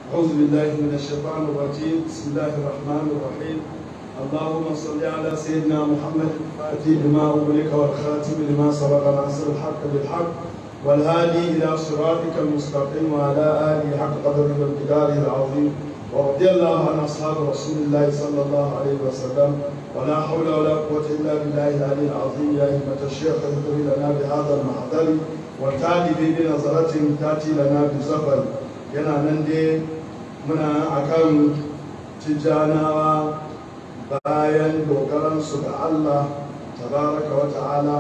أعوذ بالله من الشيطان الرجيم. بسم الله الرحمن الرحيم. اللهم صل على سيدنا محمد الفاتح لما أغلق والخاتم لما سبق ناصر الحق بالحق والهادي إلى صراطك المستقيم وعلى آله حق قدره وامتداره العظيم. ورضي الله عن أصحاب رسول الله صلى الله عليه وسلم. ولا حول ولا قوة إلا بالله العلي العظيم. يا همة الشيخ اهدر لنا بهذا المحضر وتالي بنظرة تأتي لنا بزفر. yana nan dai muna akan tijjanawa bayan dogaransu da Allah tabaraka wa ta'ala,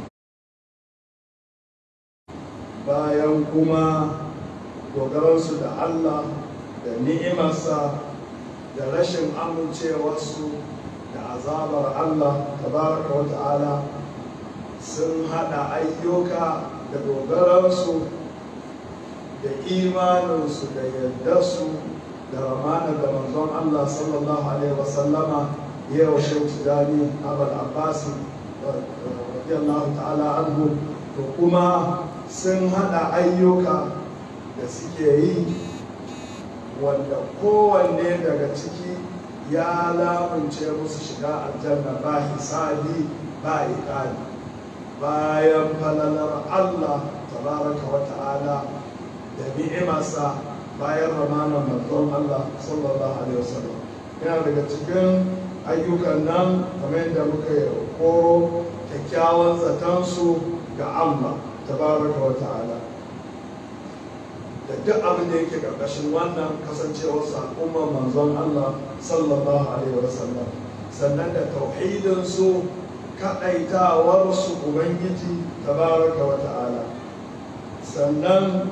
bayan kuma dogaransu da Allah da ni'imarsa da rashin amincewarsu da azabar Allah tabaraka wa ta'ala, sun hada ayyuka da dogaransu da imaninsu da yardarsu da ramana da manzon Allah sallallahu alaihi wasallama ya wa shautu dani abul abbas radiyallahu ta'ala anhu, to kuma sun hada ayyuka da suke yi wanda kowanne daga ciki ya lamunce musu shiga aljanna ba hisabi ba iqali bayan falalar Allah tabaraka wa ta'ala da ni'imarsa bayan ramanan manzon Allah sallallahu alaihi wasallam. Yana daga cikin ayyukan nan kamar yadda muka yi koro kyakkyawan zatansu ga Allah tabaraka wa ta'ala da duk abin da yake ƙarƙashin wannan kasancewarsa al'ummar manzon Allah sallallahu alaihi wasallam, sannan da tauhidinsu kaɗaitawarsu ubangiji tabaraka wa ta'ala, sannan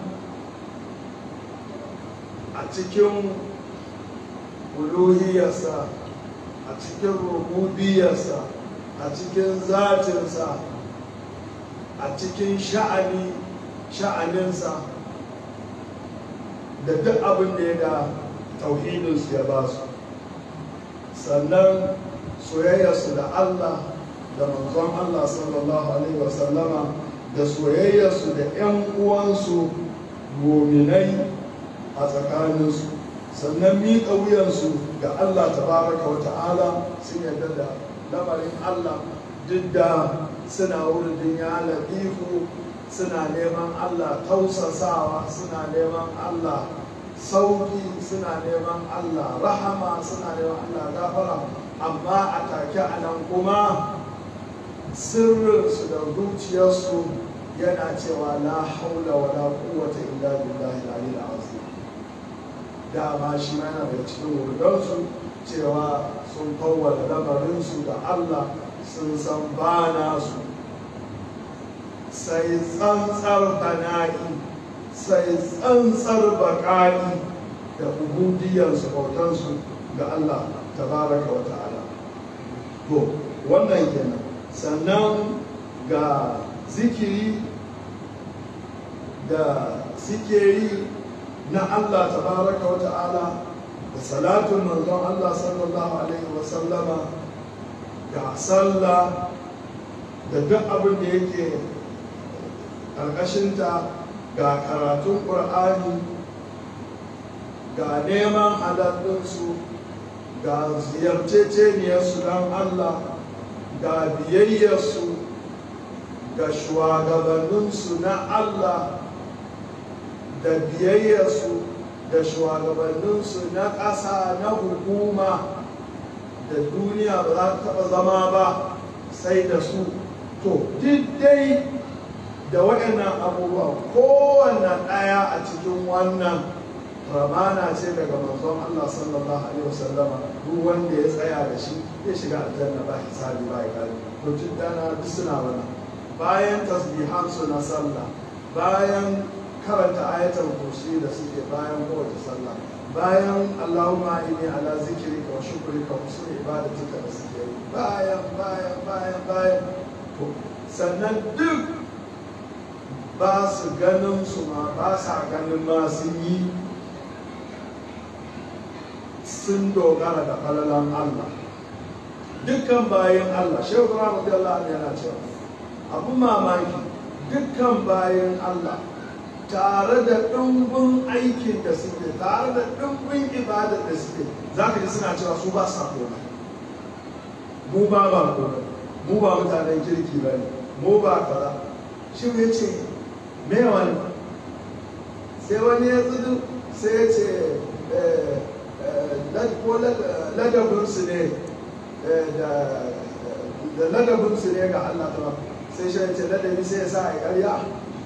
a cikin uluhiyarsa, a cikin rububiyarsa, a cikin zatinsa, a cikin sha'aninsa da duk abin da ya da tauhidinsu ya ba su, sannan soyayyarsu da Allah da manzon Allah sallallahu alaihi wasallama da soyayyarsu da 'yan uwansu muminai a tsakaninsu, sannan miƙa wuyansu ga Allah tabaraka wa ta'ala, sun yarda da lamarin Allah duk da suna wurin ya latifu, suna neman Allah tausasawa, suna neman Allah sauki, suna neman Allah rahama, suna neman Allah gafara, amma a take a nan kuma sirrinsu da zuciyarsu yana cewa la haula wa la quwwata illa billahi al-aliyyil azim. Dama shi ma yana da cikin wurgansu cewa sun fawwala lamarinsu da Allah, sun san bana su sai tsantsar fana'i, sai tsantsar baƙa'i da ubudiyarsu bautansu ga Allah tabaraka wa ta'ala. To wannan kenan, sannan ga zikiri da suke yi na Allah tabaraka wa ta'ala da salatun manzon Allah sallallahu alaihi wa sallama, ga sallah da duk abin da yake ƙarƙashinta, ga karatun ƙur'ani, ga neman halalinsu, ga ziyarceceniyarsu don Allah, ga biyayyarsu ga shugabanninsu na Allah, da biyayyarsu da shugabanninsu na ƙasa na hukuma da duniya ba za ta taɓa zama ba sai da su. To duk dai da waɗannan abubuwa kowanne ɗaya a cikin wannan ramana ce daga manzon Allah sallallahu alaihi wasallama, duk wanda ya tsaya da shi ya shiga aljanna ba hisabi ba ya to dana duk suna wannan, bayan tasbihansu na sallah, bayan karanta ayatul kursi da suke bayan kowace sallah, bayan Allahumma inni ala zikrika wa shukrika wa husni ibadatika da suke yi, bayan to sannan duk ba su ganin su ma ba sa ganin ma sun yi, sun dogara da falalan Allah. Dukkan bayan Allah, Shehu Ibrahim radiyallahu anhu yana cewa abu mamaki, dukkan bayan Allah tare da ɗumbin aikin da suke, tare da ɗumbin ibadar da suke, za ka ji suna cewa su ba sa komai, mu ba komai, mu ba mutanen kirki ba ne, mu ba kaza. Shi ya ce me wani, sai wani ya tsudu sai ya ce ko ladabinsu ne da ladabinsu ne ga Allah ta ba, sai shi ya ce ladabi sai ya sa a ƙarya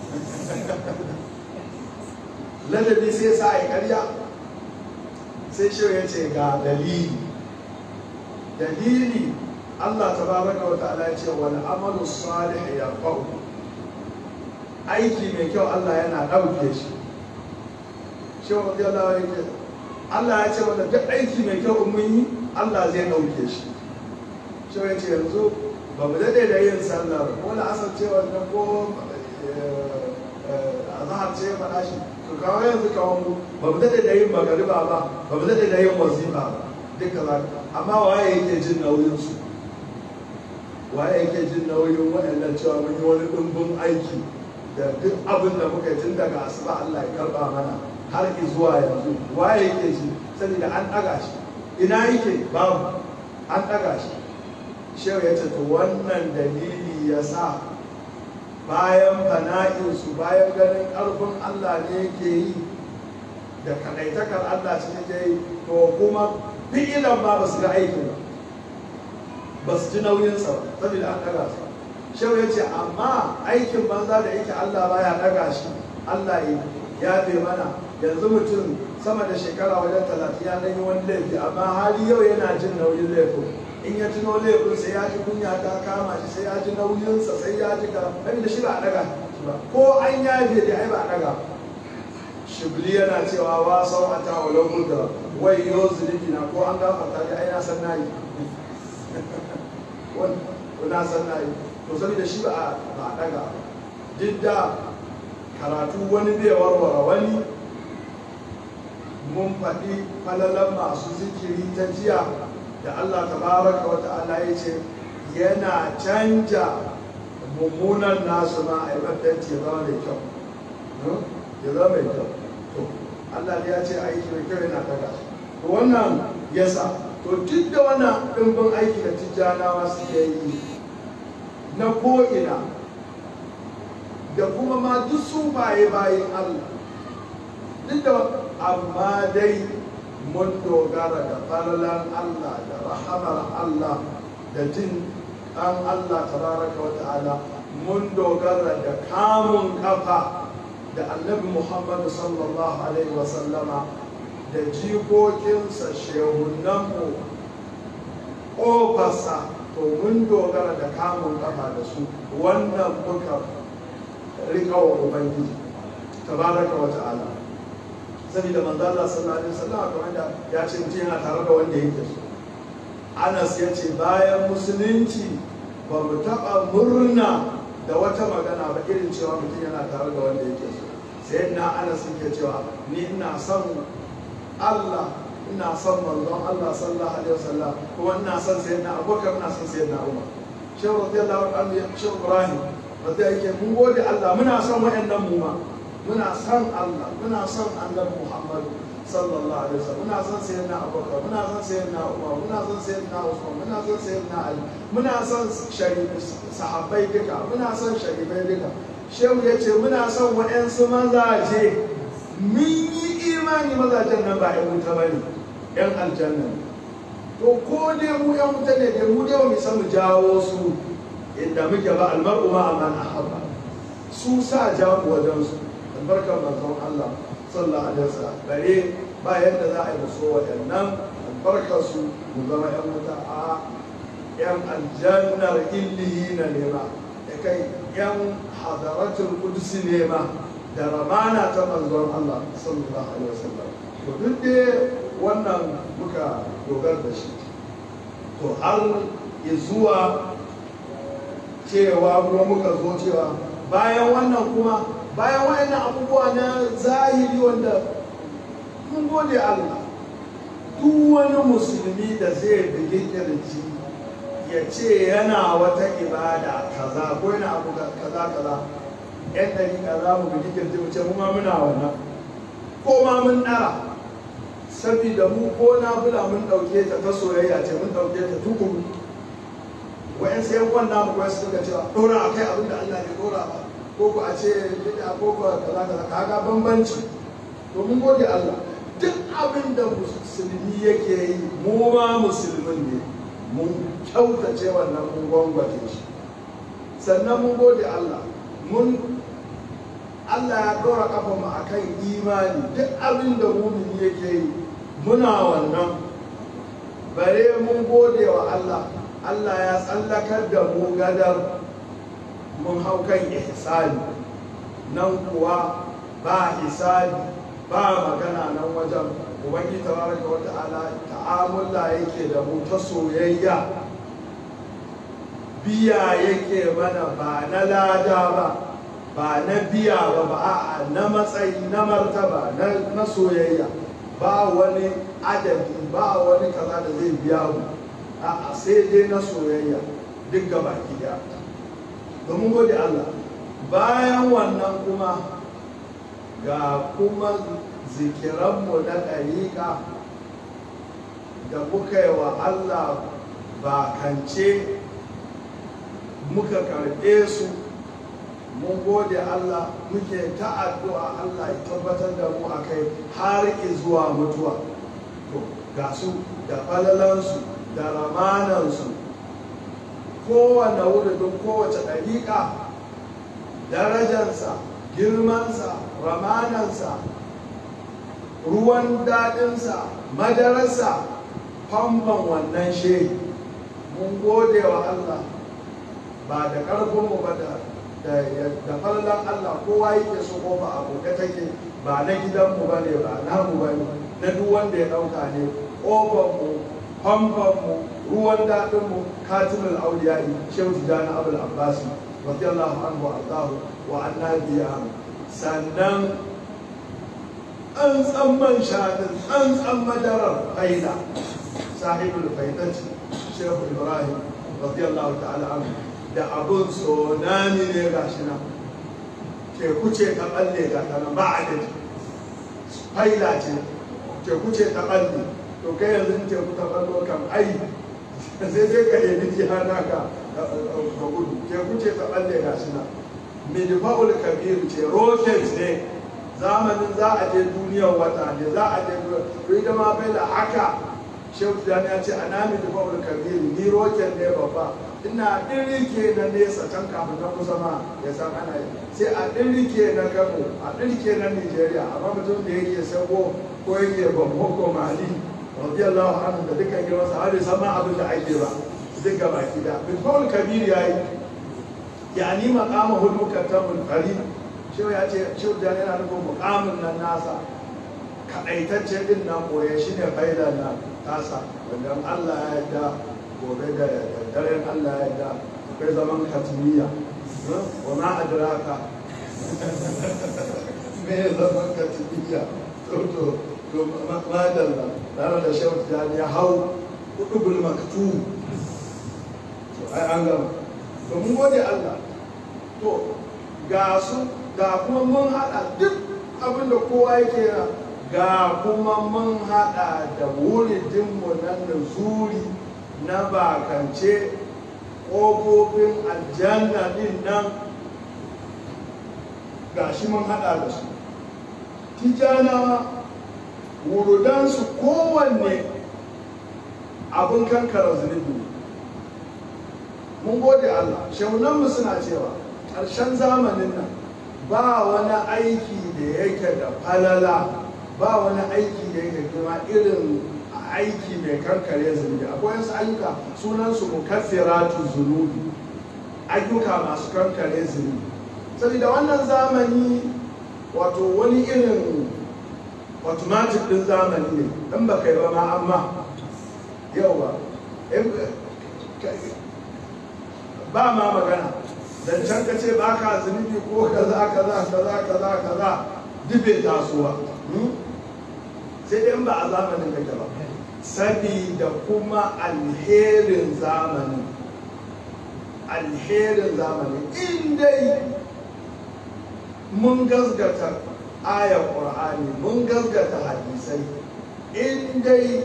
ladabi sai ya sa a ƙarya. Sai shi ya ce ga dalili Allah tabaraka wa ta'ala ya ce wal amalu salih yarfa'u, aiki mai kyau Allah yana ɗauke shi. Shi wa radiyallahu anhu Allah ya ce wanda duk aiki mai kyau in mun yi Allah zai ɗauke shi. Shi ya ce yanzu ba mu daɗe da yin sallar ko na asar ce wannan ko azhar ce faɗa shi, to kawo yanzu kawo mu ba mu daɗe da yin magariba ba mu daɗe da yin wazifa ba duka za ka, amma waye yake jin nauyinsu, waye yake jin nauyin waɗannan cewa mun yi wani ɗumbin aiki da duk abin da muka yi tun daga asuba Allah ya karɓa mana har zuwa yanzu, waye yake ji saboda an ɗaga shi, ina yake babu, an ɗaga shi. Shehu ya ce to wannan dalili ya sa bayan fana'insu, bayan ganin ƙarfin Allah ne yake yi da kaɗaitakar Allah ce yake yi, to kuma fi'ilan ba su ga aikin ba su ji nauyinsa ba saboda an ɗaga su. Shehu ya ce amma aikin banza da yake Allah baya ɗaga shi, Allah ya bai mana. Yanzu mutum sama da shekara wajen 30 ya ɗanyi wani laifi, amma hali yau yana jin nauyin laifin. In ya tuno laifin sai ya ji kunya ta kama shi, sai ya ji nauyinsa, sai ya ji karfani da shi ba a ɗaga ba, ko an yafe da ai ba a ɗaga. Shibli yana cewa wa sau a ta walau gudura wai yo zunubi na ko an gafarta da ai na san na yi na san na yi, to saboda shi ba a ɗaga. Duk da karatu wani bai warware wani, mun faɗi falalan masu zikiri ta jiya da Allah tabaraka wa ta'ala ya ce yana canja mummunan nasu ma a yi madanci ya zama mai kyau, ya zama mai kyau. To Allah ya ce aiki mai kyau yana daga shi, to wannan yasa to duk da wannan ɗimbin aiki da tijjanawa suke yi na ko'ina da kuma ma duk su bayan Allah, duk da amma dai mun dogara da falalan Allah da rahamar Allah da jin an Allah tabaraka wa ta'ala, mun dogara da kamun kafa da annabi Muhammad sallallahu alaihi wa sallama da jikokinsa shehunanmu ƙofarsa, to mun dogara da kamun kafa da su. Wannan muka riƙa wa Ubangiji tabaraka wa ta'ala, saboda manzo Allah sallallahu alaihi wasallam kamar da ya ce mutum yana tare da wanda yake so. Anas ya ce bayan musulunci ba mu taɓa murna da wata magana ba irin cewa mutum yana tare da wanda yake so. Sai na Anas yake cewa ni ina son Allah, ina son manzon Allah sallallahu alaihi wasallam, kuma ina son sayyidina Abubakar, ina son sayyidina Umar. Shehu radiyallahu anhu, Shehu Ibrahim radiyallahu yake mun gode Allah, muna son waɗannan mu ma, muna son Allah, muna son annabi Muhammad sallallahu alaihi wasallam, muna son sayyidina Abubakar, muna son sayyidina Umar, muna son sayyidina Usman, muna son sayyidina Ali, muna son sahabbai duka, muna son sharifai duka. Shehu ya ce muna son waɗansu mazaje, mun yi imani mazajen nan ba 'yan wuta ba ne, 'yan aljanna. To ko dai mu 'yan wuta ne dai mu dai ba mu san mu jawo su inda muke ba, almar'u ma man ahabba, su sa jawo wajensu. Albarkar manzon Allah sallallahu alaihi wasallam, bare ba yadda za a yi musu waɗannan albarkar su mu zama 'yan wuta, a 'yan aljannar illiyina ne ma, da kai 'yan hadaratul qudsi ne ma, da ramana ta manzon Allah sallallahu alaihi wasallam. To duk dai wannan muka dogar da shi, to har zuwa cewa kuma muka zo cewa bayan wannan kuma bayan wayannan abubuwa na zahiri wanda mun gode Allah, duk wani musulmi da zai bige kirji ya ce yana wata ibada kaza ko yana abu kaza kaza, 'yan ɗariƙa za mu bi kirji mu ce mu ma muna wannan ko ma mun ɗara saboda mu ko na bula mun ɗauke ta soyayya ce mun ɗauke ta tukuru wa'yan sai yan namu kuwa su dinga cewa ɗora a kai abin da Allah bai ɗora ba ko ku a ce bid'a ko ku kaza kaza kaga bambanci to mun gode Allah duk abin da musulmi yake yi mu ma musulmin ne mun kyautace wannan mun gwangwaje shi sannan mun gode Allah Allah ya ɗora kafa mu akan imani duk abin da mumini yake yi muna wannan bare mun gode wa Allah Allah ya tsallakar da mu gadar mun hau kan ihsani nan kuwa ba hisabi ba magana nan wajen ubangiji tabaraka wa ta'ala ta'amulla yake da mu ta soyayya biya yake mana ba na lada ba na biya ba a'a na matsayi na martaba na soyayya ba wani adadi ba wani kaza da zai biya mu a'a sai dai na soyayya duk gaba ɗaya domin gode Allah bayan wannan kuma ga kuma zikiranmu na ɗariƙa da muka yi wa Allah bakance muka karɓe su mun gode Allah muke ta addu'a Allah ya tabbatar da mu a kai har zuwa mutuwa to ga su da falalansu da ramanansu kowane wuridin kowace ɗariƙa darajarsa girmansa ramanansa ruwan daɗinsa madararsa famfan wannan shehi mun gode wa Allah ba da ƙarfinmu ba da falalan Allah kowa yake so ko ba abokai take ba na gidanmu ba ne ba namu ba ne na duk wanda ya ɗauka ne ƙofanmu famfanmu ruwan daɗinmu katimul auliyai shehu tijjani abul abbasi radiyallahu anhu wa ardahu wa annabiya sannan an tsamman shadin an tsamman madarar faida sahibul faidati shehu ibrahim radiyallahu ta'ala anhu da abun tsunami ne ga shi nan teku ce ta balle ga ta nan ba adadi faida ce teku ce ta balle to kai yanzu teku ta ballo kan ai sai ka nemi jihana ka gudu teku ce ta balle ga shi nan midfa'ul kabir ce rocket ne zamanin za a je duniyar wata ne za a je ita ma bai da haka shehu tijjani ya ce ana midfa'ul kabir ni rocket ne babba ina ɗirike na nesa can kafin na kusa ma ya san ana yi sai a ɗirike na Kano a ɗirike na Nigeria amma mutum da yake sabo ko yake bamboko mali radiyallahu anhu da dukkan girmansa har bai san ma abin da ake ba duk gaba da midfa'ul kabir yayi yani maqamahul mukattamul qarib shehu ya ce shehu da yana nufin muqamin nan nasa kadaitacce din nan koye shine faida na tasa wanda Allah ya yarda gobe da daren Allah ya yarda akwai zaman katmiya wa ma adraka me zaman katmiya to madalla ranar da shehu ya hau kutubul maktub to ai an gama to mun gode Allah to ga su ga kuma mun hada duk abin da kowa yake ga kuma mun hada da wuridinmu na nuzuri na bakance ƙofofin aljanna din nan ga shi mun hada da su tijana wurudansu kowanne abin kankara zunubi mun gode Allah shaunanmu suna cewa ƙarshen zamanin nan ba wani aiki da yake da falala ba wani aiki da yake kuma irin aiki mai kankare zunubi akwai wasu ayyuka sunansu mukaffiratu zunubi ayyuka masu kankare zunubi saboda wannan zamani wato wani irin automatic din zamani ne in ba kai ba ma amma yawa ba ma magana zancen ka ce ba ka zunubi ko kaza dube tasowa sai dai ba a zamanin kake ba sabida kuma alherin zamani in dai mun gazgata ayar ƙur'ani mun gazgata hadisai in dai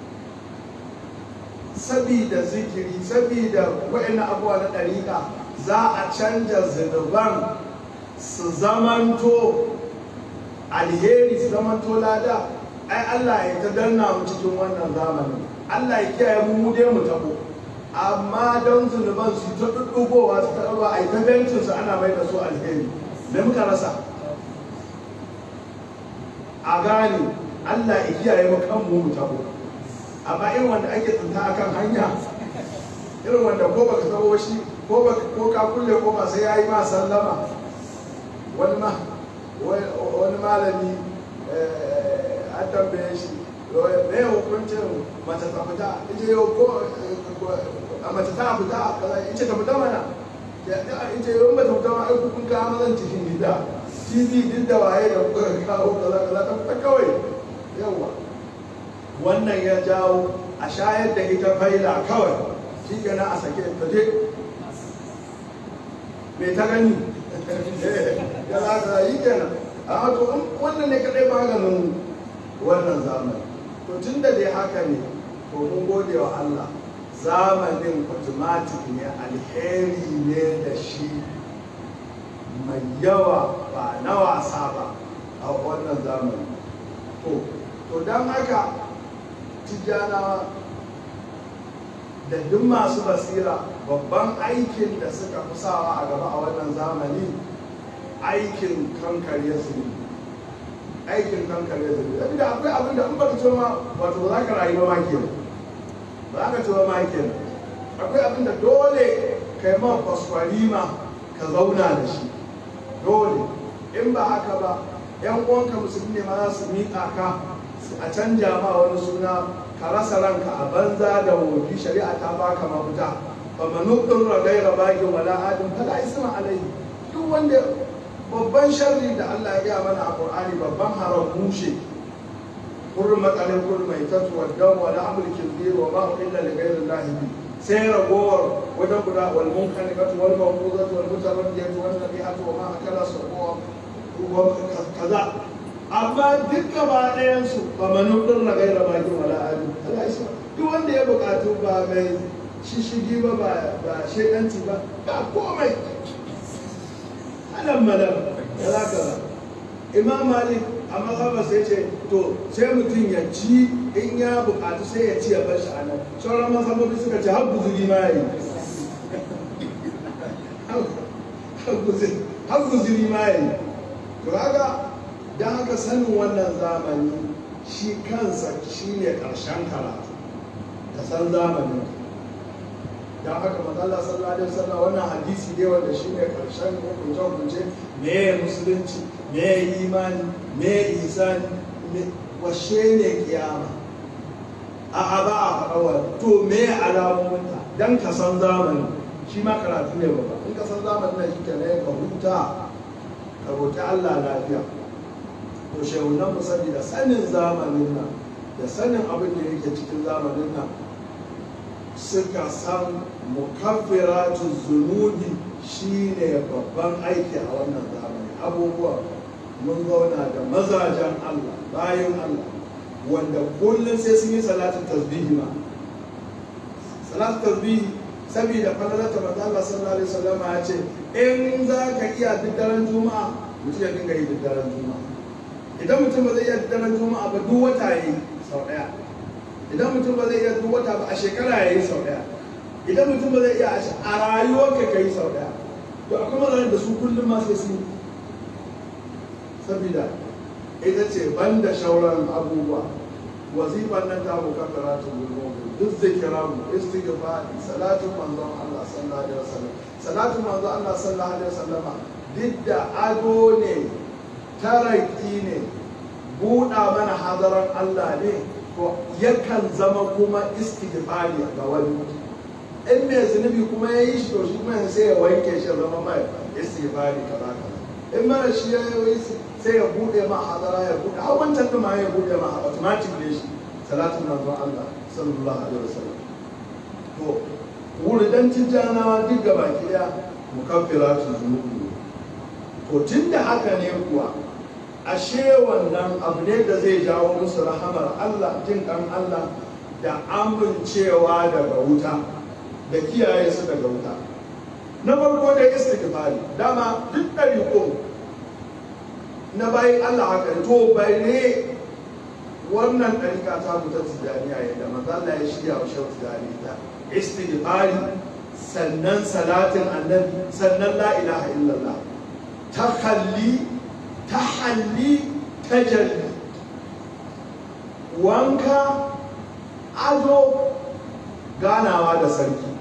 sabida zikiri sabida wa'ina abuwa na ɗariƙa za a canja zunuban su zamanto alheri su zamanto lada ai Allah ya ta danna mu cikin wannan zamani Allah ya kiyaye mu dai mu tabo amma don zunuban su ta duddugowa su ta ɗaura ai ta bencin su ana mai da su alheri da muka rasa a gane Allah ya kiyaye mu kan mu tabo amma irin wanda ake tsinta akan hanya irin wanda ko baka tabo shi ko ka kulle ko ba sai yayi ma sallama wani malami an tambaye shi me hukuncin mace ta fita ita yau ko a mace ta fita ita ta fita mana ita yau ba ta fita ma aiki kun kawo mazan cikin gida tv duk da waye da kuka kawo kaza ta fita kawai yawa wannan ya jawo a shayar da ita faila kawai shi kenan a sake ta je me ta gani ya za ta yi kenan a to wannan ne kadai maganin wannan zamani to tun da dai haka ne to mun gode wa Allah zamanin automatic ne alheri ne da shi mai yawa ba na wasa ba a wannan zamani to don haka tijjanawa da duk masu basira babban aikin da suka fi sawa a gaba a wannan zamani aikin kankare zunubi aikin kankare zunubi da akwai abin da in baka ce ma wato ba za ka rayu ba ma kenan ba za ka ce ba ma kenan akwai abin da dole kai ma kwaswarima ka zauna da shi dole in ba haka ba yan uwanka musulmi ne ma za su miƙa ka a canja ma wani suna ka rasa ranka a banza da wofi shari'a ta baka mafita fa manukun ragaira bagin wala adin fala isma alaihi duk wanda babban sharri da Allah ya gaya mana a Qur'ani babban haram mushe hurmat alaikum maitatu wad dam wa lahmul khinzir wa ma illa li ghayri Allah bi sai ragowar wajen guda wal munkanikatu wal mawqudatu wal mutaraddiyatu wal nabihatu wa ma akala sabuwa kaza amma duk gaba ɗayan su ba manufin na gaira bakin wala adu Allah isa duk wanda ya buƙatu ba mai shishigi ba ba shekanci ba ba komai alam malam ya za ka imam malik a mazhabar sai ce to sai mutum ya ci in ya buƙatu sai ya ci ya bar shi a nan sauran mazhabobi suka ce har guzuri ma yi har guzuri ma yi to haka don haka sanin wannan zamani shi kansa shi ne ƙarshen karatu ka san zamanin don haka matsala sallallahu alaihi wasallam wannan hadisi ne wanda shi ne ƙarshen hukunce-hukunce me ya musulunci me ya imani me ya isani washe ne kiyama a ba a faɗawa to me ya alamominta don ka san zamani shi ma karatu ne ba in ka san zamanin na shi ke ne ka huta ka roƙi Allah lafiya to shehunan mu saboda sanin zamanin nan da sanin abin da yake cikin zamanin nan suka san mukaffiratu zunubi shine babban aiki a wannan zamani abubuwa mun zauna da mazajen Allah bayan Allah wanda kullum sai sun yi salatin tasbihi ma salatin tasbihi saboda fadalata manzo Allah sallallahu alaihi wasallam ya ce in za ka iya duk daren juma'a mutum ya dinga yi duk daren juma'a idan mutum ba zai iya daren juma'a ba duk wata ya yi sau ɗaya idan mutum ba zai iya duk wata ba a shekara ya yi sau ɗaya idan mutum ba zai iya a rayuwar ka yi sau ɗaya to akwai mazalar da su kullum ma sai sun saboda ita ce ban da shauran abubuwa wazifan nan ta mukaffara ta zunubi duk zikiramu istighfari salatin manzon Allah sallallahu alaihi wasallam salatin manzon Allah sallallahu alaihi wasallam duk da ado ne taraki ne buɗa mana hadaran Allah ne to yakan zama kuma istighfari ga wani in mai zunubi kuma ya yi shi to shi kuma sai ya wanke shi zama mai istighfari kaza kaza in mara shi ya yi sai ya buɗe ma hadara ya buɗe har wancan ɗin ma ya buɗe ma automatic ne shi salatin manzon Allah sallallahu alaihi wasallam to wuridan tijjanawa duk gaba ki daya mukaffiratu zunubi to to tun da haka ne kuwa ashe wannan abu ne da zai jawo musu rahamar Allah, jin ɗan Allah da amincewa daga wuta da kiyaye su daga wuta. Na farko da istighfari, dama duk ɗariƙo na bayan Allah haka to bare wannan ɗariƙa ta mutar tijjaniya yadda manzo Allah ya shirya wa shehu tijjani ta istighfari, sannan salatin annabi, sannan la ilaha illallah, tahalli tajalli, wanka, ado, ganawa da sarki.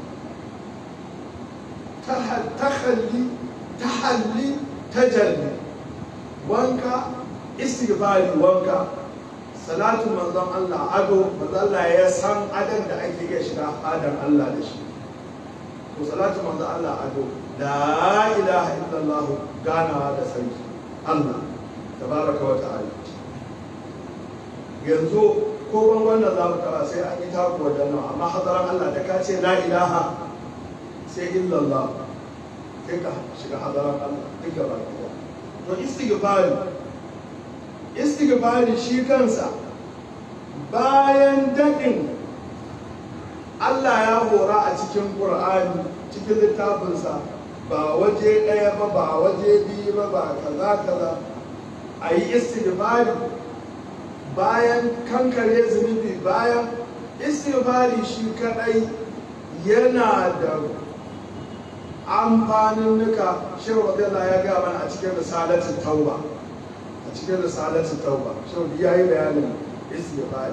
tahalli tajalli, wanka, istighfari wanka, salatu manzon Allah ado, manzon Allah ya san adon da ake iya shiga adon Allah da shi. To salatu manzon Allah ado, la ilaha illallah, ganawa da sarki Allah tabaraka wa ta'ala. Yanzu ko ban wannan za mu taba sai an yi taku wajen nan, amma hadaran Allah da ka ce la ilaha sai illallah sai ka shiga hadaran Allah duk gaba ɗaya. To istighfari shi kansa bayan daɗin Allah ya hora a cikin Qur'ani, cikin littafinsa, ba waje ɗaya ba, ba waje biyu ba, ba kaza a yi istighfari bayan kankare zunubi. Bayan istighfari shi kadai yana da amfanin nuka. Shehu Radiyallahu ya gaya mana a cikin risalatin tauba, shehu ya yi bayanin istighfari.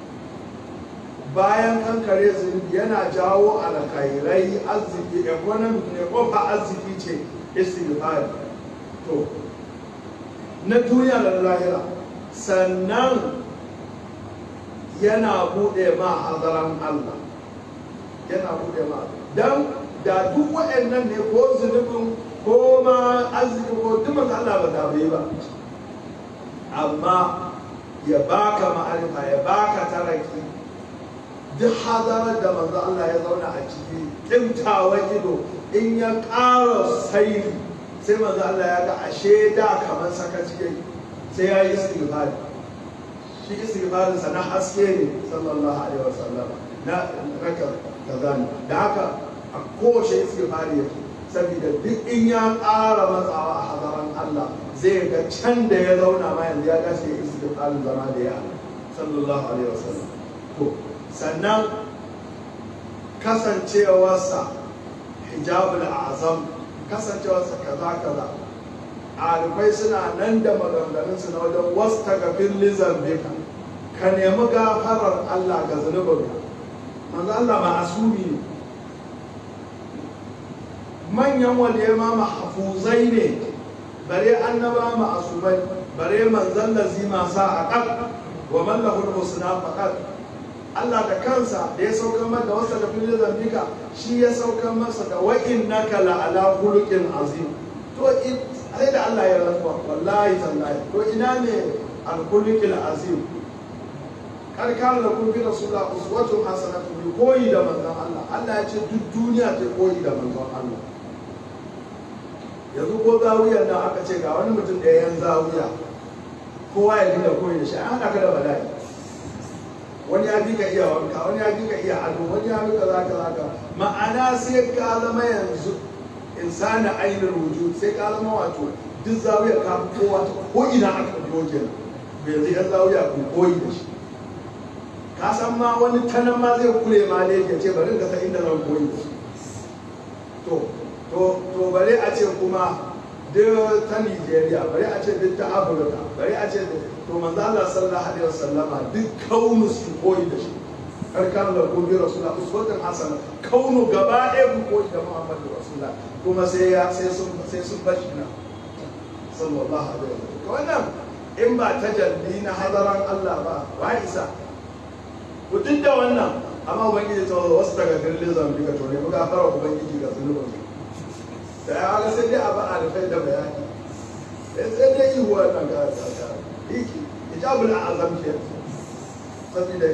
Bayan kankare zunubi yana jawo alkhairai, arziki, economic ne, kofa arziki ce istighfari, to na duniya da lahira. Sannan yana buɗe ma hadaran Allah, yana buɗe ma, don da duk waɗannan ne ko zunubin ko ma arziki ko duk Allah ba ta bai ba, amma ya baka ma'arifa, ya baka taraki. Duk hadarar da manzo Allah ya zauna a ciki kimtawa ido in ya ƙara sai manzo Allah ya ga ashe da kamar sakaci yayi, sai ya yi istighfari. Shi istighfarin sa na haske ne sallallahu alaihi wasallam, na raka kazani. Da haka a kowace istighfari yake, saboda duk in ya ƙara matsawa a hadaran Allah zai ga can da ya zauna ma yanzu ya dace istighfarin zama da ya sallallahu alaihi wasallam. To sannan kasancewarsa hijabul azam, kasancewarsa kaza arifai suna nan da maganganunsu na wajen wasu tagafin lizambika, ka nemi gafarar Allah ga zunubinka. Manzo Allah ma'asumi ne, manyan waliyai ma mahfuzai ne, bare annaba ma'asumai, bare manzon lazima sa aqal wa man lahu al-husna faqat. Allah da kansa da ya saukar masa da wasu tagafin lizambika, shi ya saukar masa da wa innaka la'ala khuluqin azim. To sai da Allah ya rantsuwa, wallahi tallahi, to ina ne al-khuluqil azim? Karkar da kun fi rasulullah uswatun hasanatun, koyi da manzon Allah. Allah ya ce duk duniya ta koyi da manzon Allah. Yanzu ko zawiyar nan aka ce ga wani mutum da yan zawiya, kowa ya dinga koyi da shi, an haɗa ka da bala'i. Wani ya fi ka iya wanka, wani ya fi ka iya ado, wani ya fi ka zaka. Ma'ana sai ka zama yanzu insani ainihin wujud, sai ka zama wato duk zawiyar ka kowa ta ko ina aka biyo kenan. Yanzu yan zawiya ku koyi da shi. Ka san ma wani tanan ma zai kure ma ne ya ce bari ka san inda zan koyi da shi. To bari a ce kuma duk ta Nigeria, bari a ce duk ta Afirka, bari a ce to manzo Allah sallallahu alaihi wasallama duk kaunu su koyi da shi. Karkar da gobe rasulullah uswatun hasana, kaunu gaba ɗaya ku koyi da Muhammadu rasulullah, kuma sai sun bashi na sallallahu alaihi wasallam. Wannan in ba tajalli na hadaran Allah ba, wa isa ku duk da wannan, amma ubangiji ta wasu daga garin zambi ka tore muka fara ubangiji ga zunubin da ya ga sai dai a ba alfai da bayani, sai dai yi wannan ga hiki hijabul azam ke saboda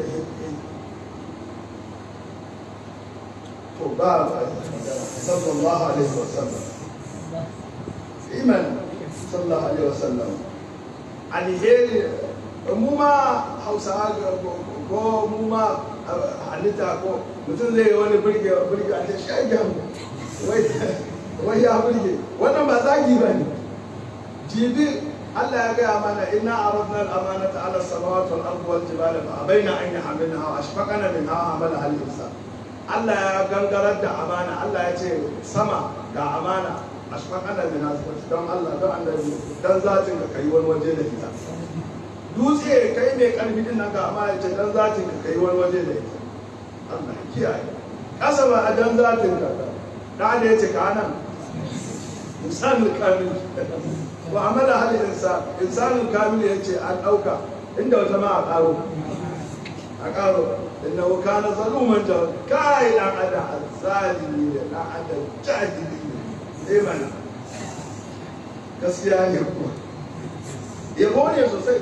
to ba sallallahu alaihi wasallam iman sallallahu alaihi wasallam alheri mu ma Hausa ko mu ma halitta ko mutum zai wani burge a ta shagen wai ya burge wannan ba zagi ba ne jibi Allah ya gaya mana inna aradna al-amanata ala samawati wal ardi wal jibali fa abaina an yahmilnaha wa ashfaqna minha wa hamalaha al-insan Allah ya gangarar da amana Allah ya ce sama ga amana ashfaqna minha don Allah don annabi dan zatin ka kai wani waje da ita dutse kai mai karfi din nan ga amana ce dan zatin ka kai wani waje da ita Allah kiyaye kasa ba a dan zatin ka da ya ce ka nan insanul kamil wa amala hal insanul kamil yace an dauka inda wata ma a karo innahu kana zaluman jahul kai dan adam zalimi da dan adam jahili ne mana gaskiya ne ko yabo ne sosai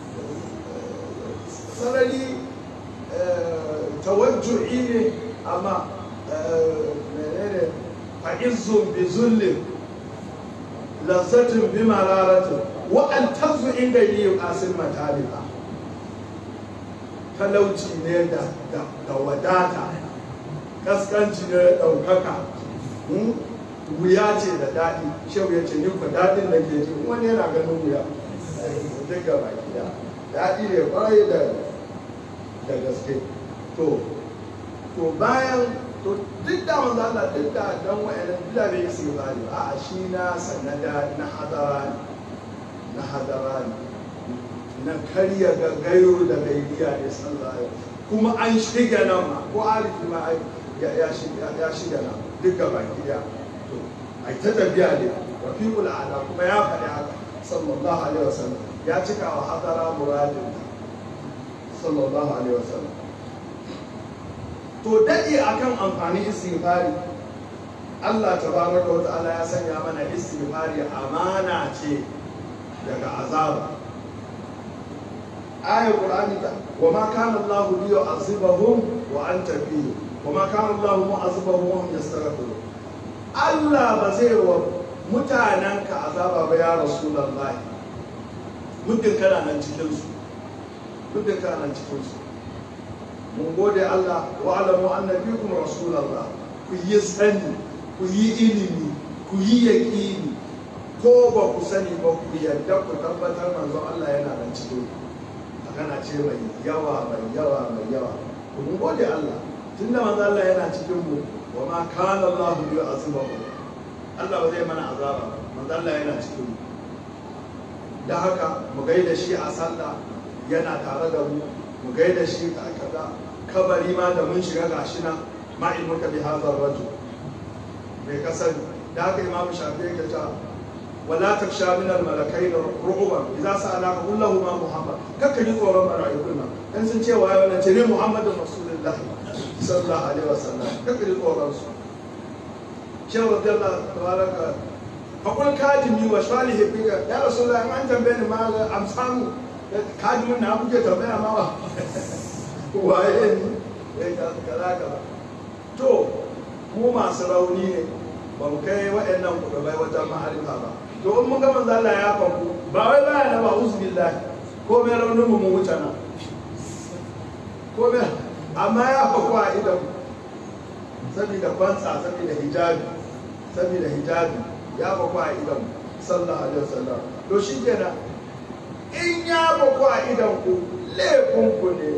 sarari tawajjuhi ne amma menene fa'izzun bi zullin lazzatin bi mararatin wa an tazu inda yi asin mataliba talauci ne da wadata kaskanci ne da ɗaukaka wuya ce da daɗi shehu ya ce ni ku daɗin da ke ji wani yana ganin wuya duk ga baki da daɗi ne kwarai da gaske to bayan to duk da manzo Allah duk da dan wayannan duk da bai yi bari a shi na sanada na hadara ne na karya gairu da gairiya ne sallallahu alaihi kuma an shiga nan ma ko alifi ma ya shiga nan duk ga baki da to ai ta tafiya ne rafiqul ala kuma ya faɗi haka sallallahu alaihi wasallam ya cika wa hadara muradin sallallahu alaihi wasallam to daɗi akan amfani istighfari Allah tabaraka wa ta'ala ya sanya mana istighfari amana ce daga azaba ayar qur'ani ta wa ma kana Allahu liyu'azibahum wa anta fihim wa ma kana Allahu mu'azibahum wa hum yastaghfirun Allah ba zai wa mutanenka azaba ba ya rasulullahi muddin kana nan cikin su mun gode Allah wa alamu annabikum rasulullah ku yi sani ku yi ilimi ku yi yaqini ko ba ku sani ba ku yadda ku tabbatar manzon Allah yana nan cikin magana ce mai yawa ku mun gode Allah tunda manzon Allah yana cikin mu wa ma kana Allah yu'azibuhu Allah ba zai mana azaba manzon Allah yana cikin mu da haka mu gaida shi a sallah yana tare da mu gaida shi ta kaza kabari ma da mun shiga gashi nan ma ilmuka bi hadha rajul bai kasar da haka imamu shafi yake ta wala taksha min al malakain ru'uban idza sa'alaka qul lahu ma muhammad kakka ji tsoron mala'ikun nan dan sun ce waye wannan ce ne muhammadin rasulullahi sallallahu alaihi wasallam kakka ji tsoron su cewa radiyallahu tabaraka fa qul kadimi wa shalihi bika ya rasulullahi an tambaye ni ma amsamu kadimin na kuke tambaya ma ba waye ne kaza to mu masu rauni ne ba mu kai waɗannan kudubai wajen ma'arifa ba to in mun ga manzo Allah ya fanku ba wai baya na ba uzbillahi ko mai raunin mu mun wuce na ko mai amma ya fanku a idan saboda kwantsa saboda hijabi ya fanku a idan sallallahu alaihi wasallam to shi kenan in ya fanku a idan ku laifin ku ne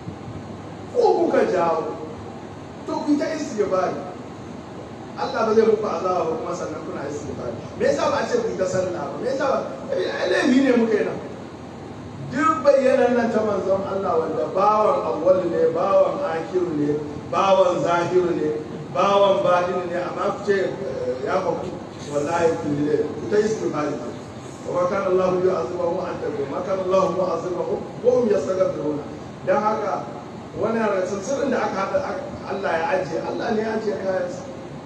ko kuka jawo to ku ta istighfari Allah ba zai muku azaba ba kuma sannan kuna istighfari me yasa ba a ce ku ta sallah ba me yasa ba laifi ne muka yi nan duk bayyanan nan ta manzon Allah wanda bawan awwal ne bawan akiru ne bawan zahiru ne bawan batin ne amma ku ce ya fa ku wallahi ku ne ku ta istighfari wa kana Allah yu'azibuhum wa anta ma kana Allah mu'azibuhum wa hum yastaghfiruna dan haka wannan sirrin da aka haɗa Allah ya ajiye Allah ne ya ajiye kayansa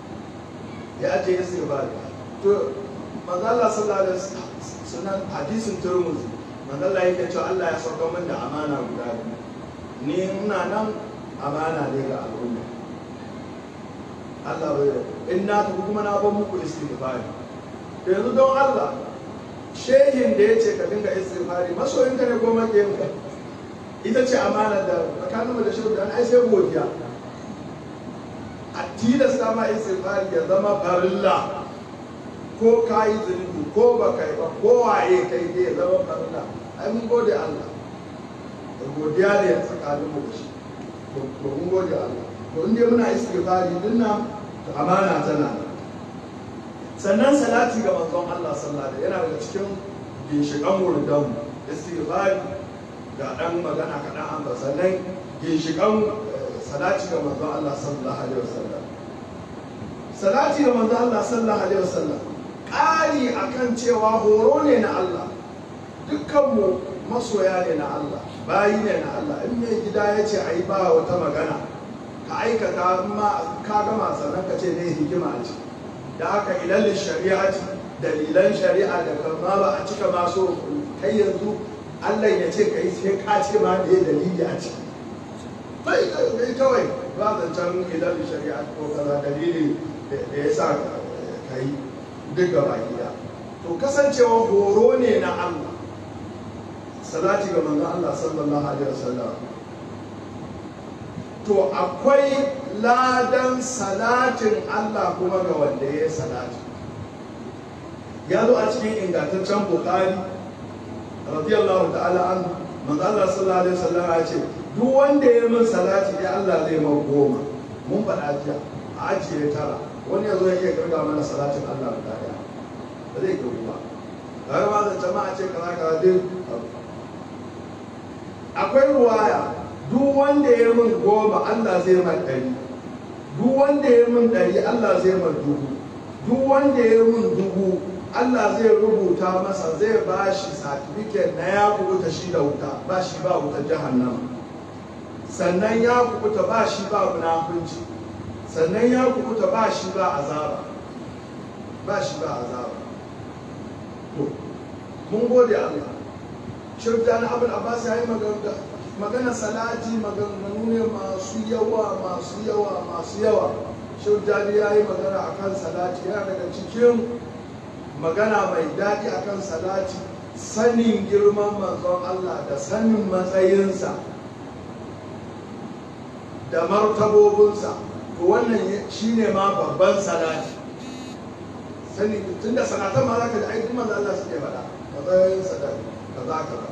ya ajiye istighfari to manzo Allah sallallahu alaihi wasallam sunan hadisin Tirmidhi manzo Allah yake cewa Allah ya sauka min da amana guda biyu ni ina nan amana ne ga al'umma Allah bai in na tafi kuma na ban muku istighfari to yanzu don Allah shehin da ya ce ka dinga istighfari masoyinka ne ko makiyinka? Ita ce amana da tsakaninmu da shehu da ai sai godiya. A tilasta ma istighfari ya zama farilla, ko ka yi zunubi ko ba kai ba ko waye kai dai ya zama farilla. Ai mun gode Allah, da godiya ne tsakaninmu da shi, to mun gode Allah. To in dai muna istighfari dinnan to amana tana nan. Sannan salati ga manzon Allah sallallahu alaihi yana daga cikin ginshiƙan wurdan istighfari da dan magana kaɗan an ba. Sannan ginshiƙan salati ga manzon Allah sallallahu alaihi wasallam, salati ga manzon Allah sallallahu alaihi wasallam ƙari akan cewa horo ne na Allah. Dukkanmu masoya ne na Allah, bayi ne na Allah. In mai gida ya ce a yi ba wata magana ka aikata, ma ka gama sannan ka ce ne hikima ce. Da haka ilalin shari'a ce, dalilan shari'a da kama ba a cika maso kai yanzu Allah ya ce ka yi sai ka ce ma da ya dalili a ciki. Bai kawai ba zancen ilalin shari'a ko kaza dalili da ya sa ka yi duk gaba gida. To kasancewa horo ne na Allah, salati ga manzon Allah sallallahu alaihi wasallam. To akwai ladan salatin Allah kuma ga wanda ya yi salati. Ya zo a cikin ingantaccen Bukhari radiyallahu ta'ala an, manzo Allah sallallahu alaihi wasallam ya ce duk wanda ya min salati ya Allah zai mai 10. Mun faɗa jiya a ajiye 9. Wani ya zo ya iya kirga mana salatin Allah guda ɗaya, ba zai kirgu ba. Har ma da jama'a ce kaza kaza dai. Akwai ruwaya duk wanda ya min 10 Allah zai mai 100. Duk wanda ya min 100 Allah zai mai 1000. Duk wanda ya min 1000 Allah zai rubuta masa, zai ba shi certificate na ya kubuta shi da wuta, ba shi ba wuta jahannama. Sannan ya kubuta ba shi ba munafunci. Sannan ya kubuta ba shi ba azaba. Ba shi ba azaba. To, mun gode Allah. Shirta na Abul Abbas ya yi magana salati, maganganu ne masu yawa masu yawa masu yawa. Shirta ya yi magana akan salati, yana daga cikin magana mai daɗi akan salati sanin girman manzon Allah da sanin matsayinsa da martabobinsa. To wannan shine ma babban salati. Sani tunda salatan ma zaka da aikin manzon Allah suke faɗa matsayin salati kaza kaza.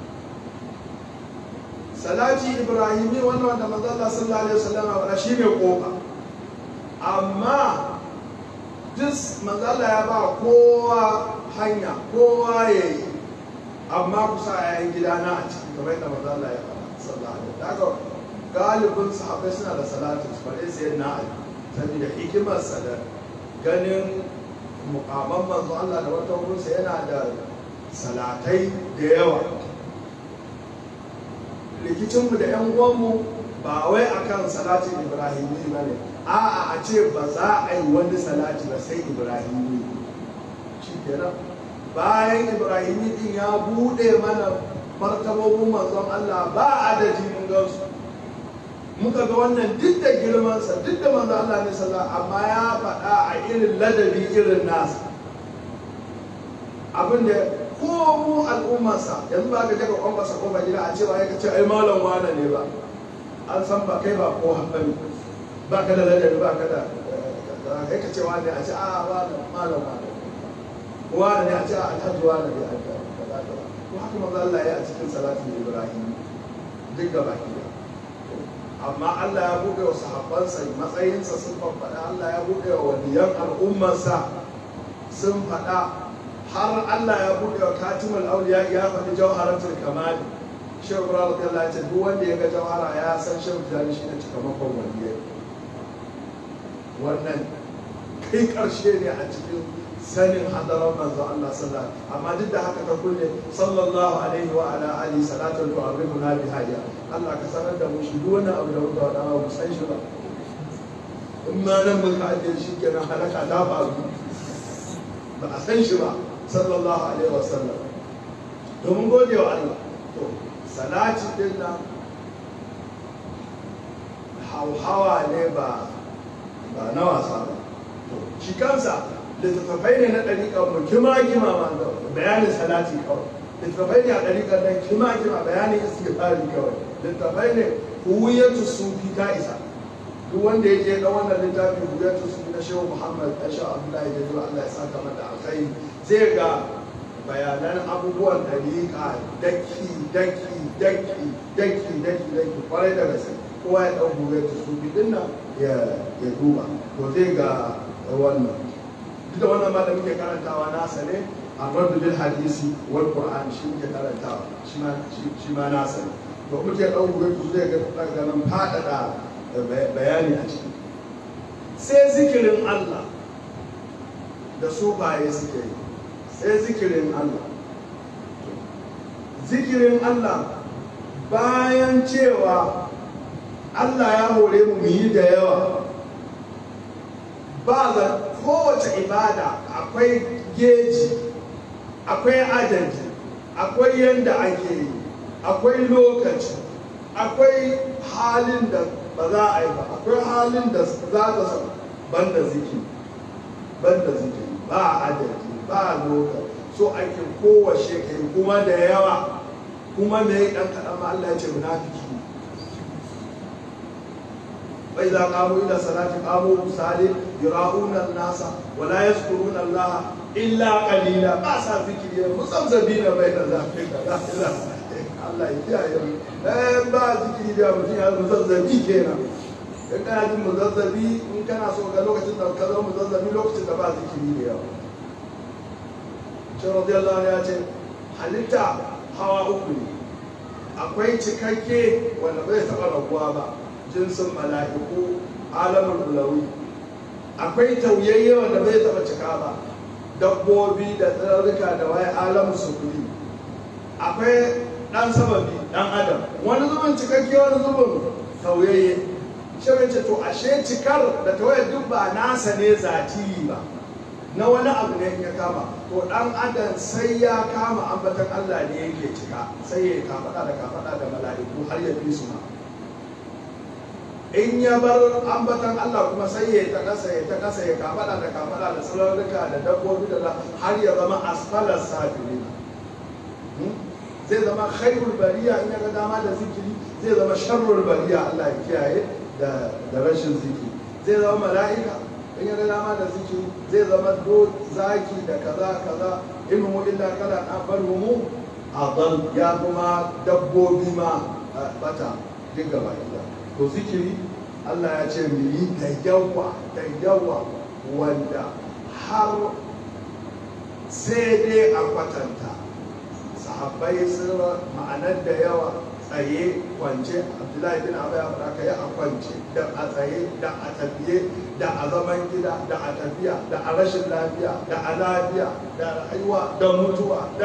Salati Ibrahimi wannan wanda manzon Allah sallallahu alaihi wasallam shine kofa. Amma duk manzala ya ba kowa hanya, kowa ya yi, amma kusa yayin gidana a ciki kamar yadda manzala ya faɗa sallallahu alaihi wasallam. Daga galibin sahabbai suna da salatin su bare sai na Ali, saboda hikimarsa da ganin muqaman manzo Allah da wata wurinsa yana da salatai da yawa. Rikicinmu da 'yan uwanmu ba wai akan salatin Ibrahimi ba ne, a'a a ce ba za a yi wani salati ba sai Ibrahimi. Shi kenan bayan Ibrahimi din ya bude mana martabobin manzon Allah ba adadi mun gansu. Muka ga wannan duk da girmansa, duk da manzon Allah ne sallallahu, amma ya faɗa a irin ladabi irin nasa. Abinda ko mu al'ummarsa yanzu ba ka daga kwamfasa kofa gida a cewa ya ce ai malam wane ne ba, an san ba kai ba ko hankali ba ka da ladabi ba ka da kai ka ce wani a ce a wani malam wani ne a ce a alhaji wani ne a kaza kaza. To haka manzo Allah ya a cikin salatin Ibrahim duk gaba ɗaya. Amma Allah ya buɗe wa sahabbansa matsayinsa sun faɗa, Allah ya buɗe wa waliyan al'ummarsa sun faɗa, har Allah ya buɗe wa katimul auliya ya faɗi jawharatul kamali. Shehu Ibrahim radiyallahu anhu duk wanda ya ga jawhara ya san Shehu Tijjani shi ne cikamakon waliyai. Wannan kai ƙarshe ne a cikin sanin hadarar manzo Allah sallallahu alaihi wasallam. Amma duk da haka ta kulle sallallahu alaihi wa ala alihi salatu wa arifuna bi hadiya. Allah ka sanar da mu shi duk wani abu da muka wada mu san shi ba. In ma nan muka ajiye shi kenan halaka ta faru. Ba a san shi ba sallallahu alaihi wasallam. Domin gode wa Allah. To salati din nan hauhawa ne ba na wasa ba. To shi kansa littattafai ne na ɗariƙar mu kima ma bayanin salati kawai, littattafai ne a ɗariƙar nan kima bayanin istighfari kawai, littattafai ne huwiyatu sufi ta isa. Duk wanda ya je ɗan wannan littafin huwiyatu sufi na Shehu Muhammad Asha Abdullahi ya zuwa Allah ya saka mata alkhairi, zai ga bayanan abubuwan ɗariƙa daki kwarai da gaske. Kowa ya ɗau huwiyatu sufi ɗin nan ya duba, to zai ga wannan. Duk da wannan ma da muke karantawa nasa ne a bil hadisi wal qur'an, shi muke karantawa shi ma nasa ne. To muke ɗau huwiyatu zai ga nan faɗaɗa bayani a ciki. Sai zikirin Allah da su baye suke yi, sai zikirin Allah. Zikirin Allah bayan cewa Allah ya hore mu yi da yawa, ba ga kowace ibada akwai geji, akwai adadi, akwai yanda ake yi, akwai lokaci, akwai halin da ba za a yi ba, akwai halin da za ta sa banda zikiri ba adadi ba lokaci, so ake kowace kai kuma da yawa, kuma me dan kaɗan ma Allah ya ce munafiki. Bai za qamu ila salati qamu sali yura'una an-nasa wa la yazkuruna Allah illa qalila, ba sa zikiri musamzabina baina zalika. Allah ya kiyaye ba zikiri da mutum ya muzazzabi kenan. In kana jin muzazzabi, in kana so ga lokacin da ka zama muzazzabi lokacin da ba zikiri da yawa. Shi radiyallahu anhu ya ce halitta hawa uku ne, akwai cikakke wanda bai taɓa rabuwa ba, jinsin mala'iku alamul ulawi, akwai tauyayye wanda bai taɓa cika ba, dabbobi da tsirrika da waye alamun sufuri, akwai ɗan sababi ɗan adam, wani zubin cikakke wani zubin tauyayye. Shirin ce to ashe cikar da tawayar duk ba nasa ne zati ba, na wani abu ne ya kama, to ɗan adam sai ya kama ambatan Allah ne yake cika, sai ya kafaɗa da mala'iku har ya fi su ma. In ya bar ambatan Allah kuma sai ya ta kasa ya kafaɗa da tsirarruka da dabbobi da har ya zama asfalar safilina. Zai zama khairul bariya in ya ga dama da zikiri, zai zama sharrul bariya Allah ya kiyaye da rashin zikiri. Zai zama mala'ika in ya ga dama da zikiri, zai zama zaki da kaza in mu illa kala na barhumu adal, ya kuma dabbobi ma bata duk gaba ɗaya. To zikiri Allah ya ce mu yi da yawa wanda har sai dai a kwatanta. Sahabbai sun ma'anar da yawa, tsaye kwance, Abdullahi bin Abu ya faɗa ka yi a kwance da a tsaye da a tafiye da a zaman gida da a tafiya da a rashin lafiya da a lafiya da rayuwa da mutuwa da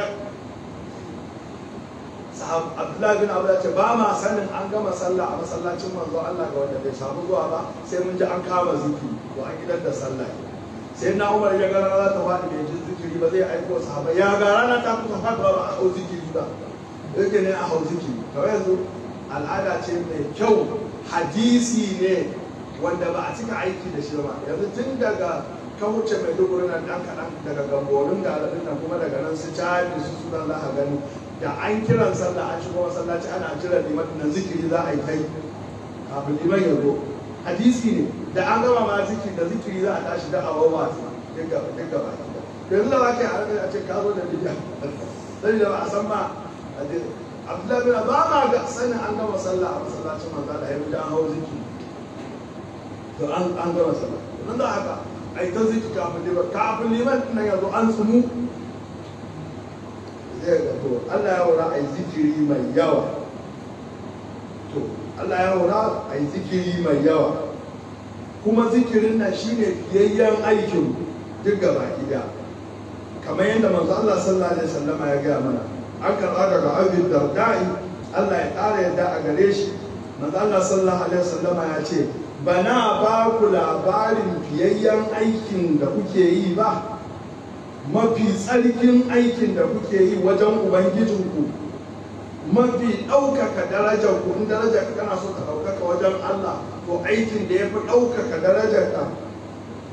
Abdullahi bin Abu ya ce ba ma sanin an gama sallah a masallacin manzo Allah ga wanda bai samu zuwa ba, sai mun ji an kama zikiri to an gidan da sallah. Sai na Umar ya ga rana ta faɗi bai ji zikiri ba, zai aiko sahaba ya ga rana ta kusa faɗuwa ba a hau zikiri ba, yake ne a hau zikiri. Kawai yanzu al'ada ce mai kyau, hadisi ne wanda ba a cika aiki da shi ba. Yanzu tun daga ka wuce mai duguri nan ɗan kaɗan daga gamborin da aladun nan kuma daga nan su caji su sunan za a gani da an kiran sallah an shigo masallaci ana jiran liman nan zikiri za a yi kai kafin liman ya zo. Hadisi ne da an gama ma zikiri da zikiri za a tashi da awa wasu duk gaba yanzu da ba ka yi harkar a ce ka zo da bidiya sai da ba a san ma Abdullahi bin ba ma ga sanin an gama sallah a masallacin manzo da ya da an hau zikiri to an gama sallah nan da haka ai ta zikiri kafin liman nan yanzu an tsumu zai ga to Allah ya wura ai zikiri mai yawa, to Allah ya wura ai zikiri mai yawa, kuma zikirin nan shine fiyayyen aikin duk gaba gida, kamar yadda manzo Allah sallallahu alaihi wasallam ya gaya mana. An karɓa daga Abu Darda'i Allah ya ƙara yadda a gare shi, manzo Allah sallallahu alaihi wasallam ya ce bana ba ku labarin fiyayyen aikin da kuke yi ba, mafi tsarkin aikin da kuke yi wajen ubangijinku, mafi ɗaukaka darajar ku, in darajar ka kana so ka ɗaukaka wajen Allah, to aikin da ya fi ɗaukaka darajar ka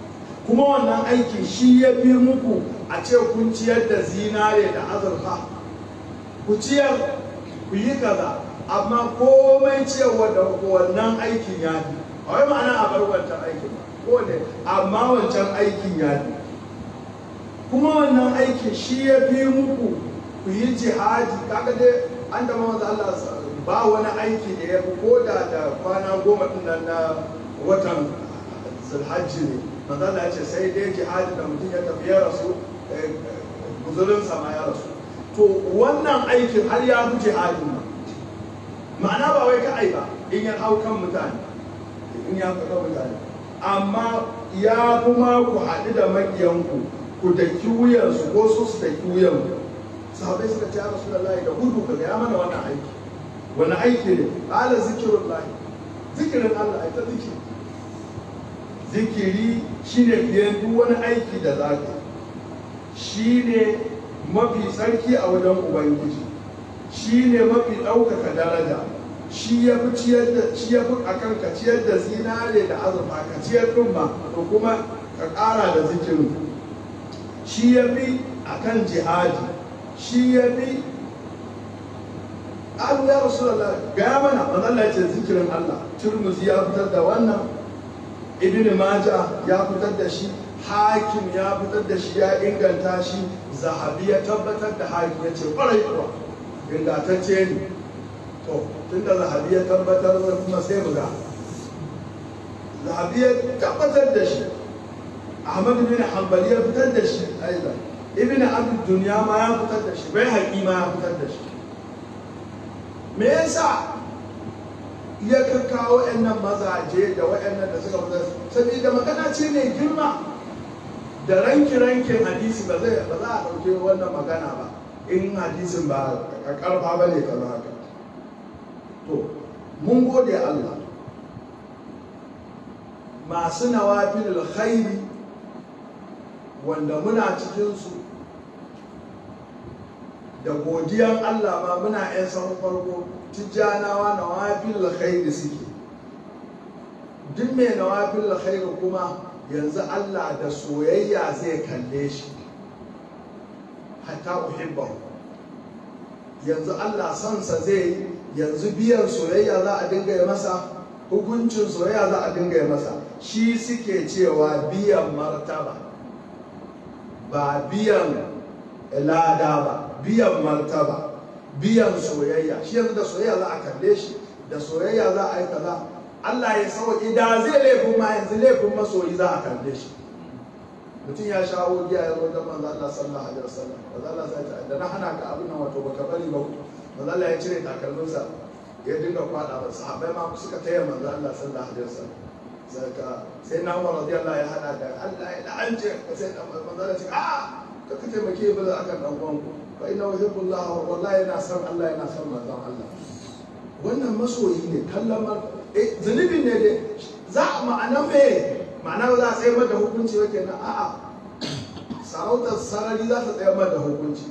kuma wannan aikin shi ya fi muku a ce kun ciyar da zinare da azurfa, ku ciyar ku yi kaza, amma komai ciyarwa da wannan aikin ya fi. A wai ma'ana a bar wancan aikin ba, ko ne, amma wancan aikin ya fi. Kuma wannan aikin shi ya fi muku ku yi jihadi. Kaga dai an da mawaza Allah ba wani aiki da ya fi, ko da kwana 10 ɗin nan na watan Zulhajji ne, manzo Allah ya ce sai dai jihadi da mutum ya tafi ya rasu, guzurinsa ma ya rasu. To wannan aikin har ya fi jihadi ma, ma'ana ba wai ka ai ba in ya hau kan mutane, in ya hau kan mutane, amma ya kuma ku haɗu da maƙiyanku ku daki wuyansu ko su daki wuyanku. Sahabai suka ce ya Rasulullahi da gudu ka gaya mana wannan aiki. Wani aiki ne? Ala zikirullahi, zikirin Allah, ai ta zikiri. Zikiri shine biyan duk wani aiki da za ka yi, shine mafi tsarki a wajen Ubangiji, shine mafi ɗaukaka daraja, shi ya fi ciyar da, shi ya fi akan ka ciyar da zinare da azurfa, ka ciyar ɗin ma ko kuma ka ƙara da zikirin, shi ya fi akan jihadi, shi ya fi. Alu ya Rasulullah, gaya mana, manzo Allah ya ce zikirin Allah. Tirmidhi ya fitar da wannan, Ibn Majah ya fitar da shi, Hakim ya fitar da shi, ya inganta shi, Zahabi ya tabbatar da Hakim ya ce ƙwarai kuwa ingantacce ne. To tunda Zahabi ya tabbatar da kuma sai mu ga Zahabi ya tabbatar da shi, Ahmad bin Hanbali ya fitar da shi, aidan Ibn Abi Dunya ma ya fitar da shi, Baihaqi ma ya fitar da shi. Me yasa ya kawo waɗannan mazaje da waɗannan da suka fitar? Saboda magana ce ne girma, da rankin hadisi ba za a ɗauke wannan magana ba in hadisin ba a ƙarfa ba ne kamar haka. To mun gode Allah, masu nawafil khairi wanda muna cikinsu da godiyan Allah ma muna 'yan sahun farko. Tijjanawa nawafil khairi suke, duk mai nawafil khairi kuma yanzu Allah da soyayya zai kalle shi, hatta uhibbahu, yanzu Allah sansa zai yi, yanzu biyan soyayya za a dinga yi masa, hukuncin soyayya za a dinga yi masa. Shi suke cewa biyan martaba, ba biyan lada ba, biyan martaba, biyan soyayya. Shi yanzu da soyayya za a kalle shi, da soyayya za a yi kaza. Allah ya sauki da zai laifin ma, yanzu laifin masoyi za a kalle shi. Mutum ya shawo giya ya zo da manzo Allah sallallahu alaihi wasallam, manzo Allah sai ta da na hana ka abin nan, wato baka bari ba. Manzo Allah ya cire takalminsa ya dinga kwada ba, sahabbai ma suka taya manzo Allah sallallahu alaihi wasallam. Sai na Umar radiyallahu ya hada da Allah ya la'ance, sai manzo Allah ya ce ka taimake ba akan dan uwanku, fa inna yuhibbullah, wallahi yana son Allah, yana son manzon Allah. Wannan masoyi ne, kallon zunubin ne dai za a ma'ana ma'ana ba za a tsayar da hukunci ba kenan, a'a sarautar sarari za ta tsayar da hukunci,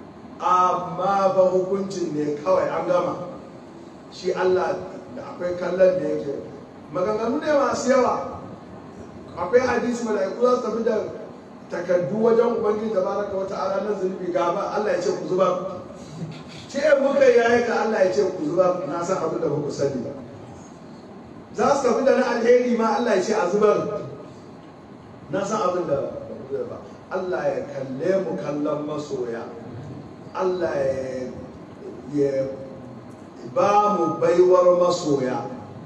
amma ba hukuncin ne kawai an gama. Shi Allah da akwai kallon da yake, maganganu ne masu yawa. Akwai hadisi mala'iku za su tafi da takaddu wajen Ubangiji tabaraka wa ta'ala na zunubi, gaba Allah ya ce ku zuba, ce muka yayi ka Allah ya ce ku zuba, na san abin da ba ku sani ba. Za su tafi da na alheri ma Allah ya ce a zubar, na san abin da ba. Allah ya kalle mu kallon masoya, Allah ya ba mu baiwar masoya.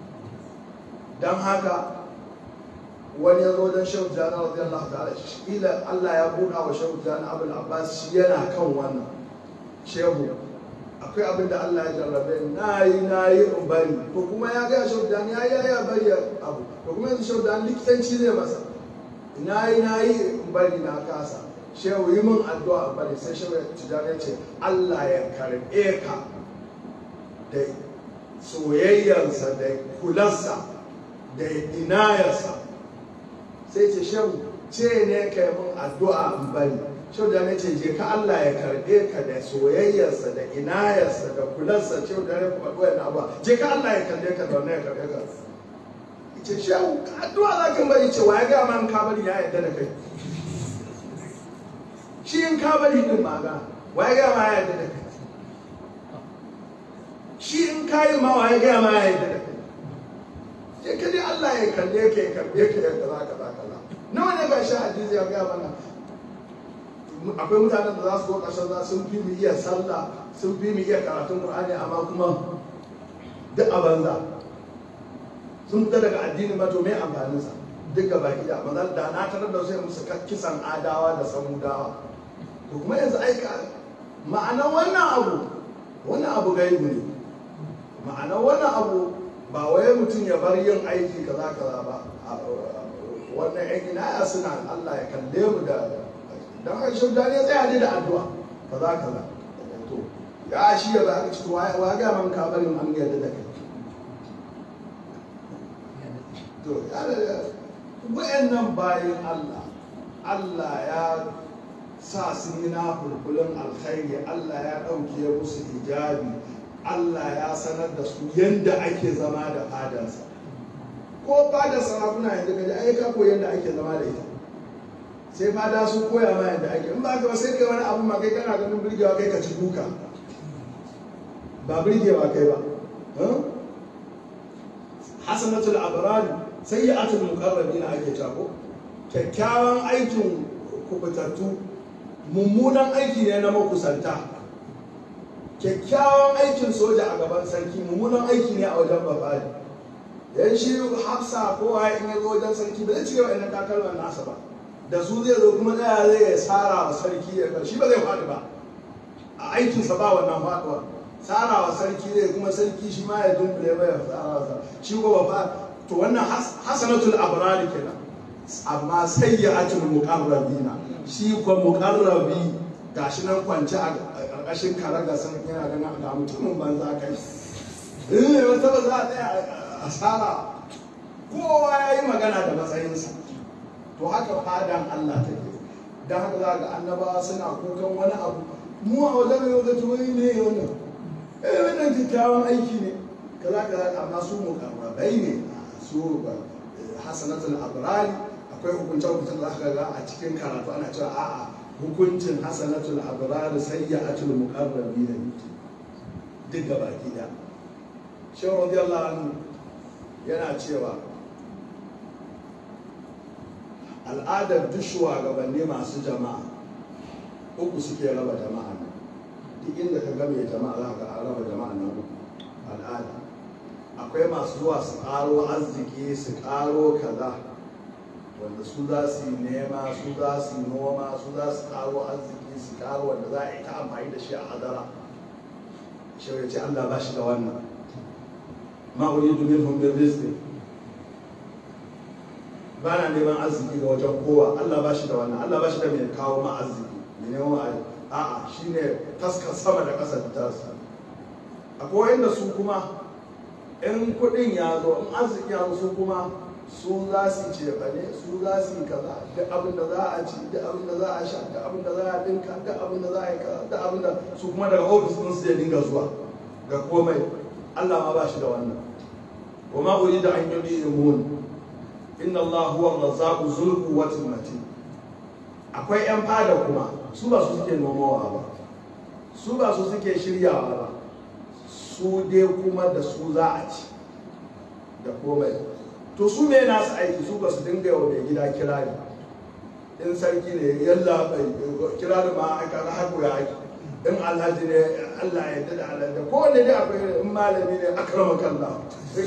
Don haka wani ya zo don Shehu Tijjani radiyallahu ta'ala, ila Allah ya buɗa wa Shehu Tijjani Abul Abbas, shi yana kan wannan. Shehu akwai abin da Allah ya jarrabe, na yi in bari, to kuma ya gaya Shehu Tijjani ya bari abu, to kuma yanzu Shehu Tijjani likitanci zai masa, na yi in bari na kasa. Shehu yi min addu'a in bari, sai Shehu Tijjani ya ce Allah ya karɓe ka da soyayyarsa da kularsa da inayarsa. Sai ce Shehu ce ne ka yi min addu'a in bari. Shehu da ne ce je ka Allah ya karɓe ka da soyayyarsa da inayarsa da kularsa. Shehu da ne kuma addu'a na ba, je ka Allah ya karɓe ka da wannan ya karɓe ka. ce shehu addu'a za ka bari ce wa ya gaya ma in ka bari ya yarda da kai shi in ka bari din ma ga wa ya gaya ma ya yarda da kai shi in ka yi ma wa ya gaya ma ya yarda da kai je ka dai Allah ya kalle ka ya karbe ka ya kaza nawa ne ga shi hadisi ya gaya mana akwai mutanen da za su zo ƙarshen za sun fi mu iya sallah sun fi mu iya karatun Qur'ani amma kuma duk a banza sun fita daga addinin ba to me amfaninsa duk ga baki da amma da na tarar da su musu kisan adawa da samudawa to kuma yanzu aika ma'anar wannan abu gaibu ne ma'anar wannan abu ba wai mutum ya bar yin aiki kaza ba wannan aiki na ya suna Allah ya kalle mu da dan haka shi da ne tsaya ne da addu'a kaza to ya shi ya za ka ci to wa ga man ka bari an yarda da kai to wayannan bayin Allah ya sa sun yi na fulfulin alkhairi Allah ya ɗauke musu hijabi Allah ya sanar da su yanda ake zama da fadarsa ko fadar sarakuna yanzu kaji ai ka koyi yanda ake zama da ita sai fada su koya ma yanda ake in ba ka ba sai kai wani abu ma kai kana ganin birgewa kai ka ci duka ba birgewa kai ba hasanatul abrar sayyi'atul muqarrabin ake tako kyakkyawan aikin kubutattu mummunan aiki ne na makusanta kyakkyawan aikin soja a gaban sarki mummunan aiki ne a wajen babari yan shi hafsa kowa in ya zo wajen sarki ba zai cire wa'annan takalman nasa ba da su zai zo kuma tsaya zai tsara wa sarki ya shi ba zai faɗi ba a aikinsa ba wannan faɗuwa tsara wa sarki zai kuma sarki shi ma ya dunkule mai tsara wa shi ko ba to wannan hasanatul abrari kenan amma sayyi'atul muqarrabina shi ko muqarrabi gashi nan kwance a ƙarƙashin karaga san yana ganin ga mutumin banza kai wata ba za a tsaya asara kowa ya yi magana da matsayinsa to haka fadan Allah take don haka za ga annabawa suna kukan wani abu mu a wajen yau da tuwai ne wannan wannan kyakkyawan aiki ne kaza amma su muqarrabai ne su hasanatul abrari akwai hukuncin da aka ga a cikin karatu ana cewa a'a hukuncin hasanatul abrar sayyi'atul muqarrabin duk gaba gida shehu radiyallahu anhu yana cewa al'adar duk shugabanni masu jama'a uku suke raba jama'a nan duk inda ka ga mai jama'a za ka raba jama'a nan uku al'ada akwai masu zuwa su ƙaro arziki su ƙaro kaza wanda su za su yi nema su za su yi noma su za su ƙaro arziki su ƙaro wanda za a yi ta amfani da shi a hadara shi ya ce Allah ba shi da wannan ma uridu minhum min rizqi ba na neman arziki ga wajen kowa Allah ba shi da wannan Allah ba shi da mai kawo ma arziki mai neman a'a shine taskar sama da ƙasa ta tasa akwai wanda su kuma in kuɗin ya zo in arziki ya zo su kuma su za su cefane su za su yi kaza duk abin da za a ci duk abin da za a sha duk abin da za a dinka duk abin da za a yi kaza duk abin da su kuma daga ofis ɗin su ya dinga zuwa ga komai Allah ma ba shi da wannan wa ma urida an yudimun inna Allah huwa ar-razzaqu dhul quwwati matin akwai yan fada kuma su ba su suke nomawa ba su ba su suke shiryawa ba su dai kuma da su za a ci da komai to su me nasu aiki su ba su dinga yawa mai gida kirari in sarki ne yalla bai kirari ma aka haku ya aiki in alhaji ne Allah ya yarda da alhaji da kowanne dai akwai in malami ne akramaka Allah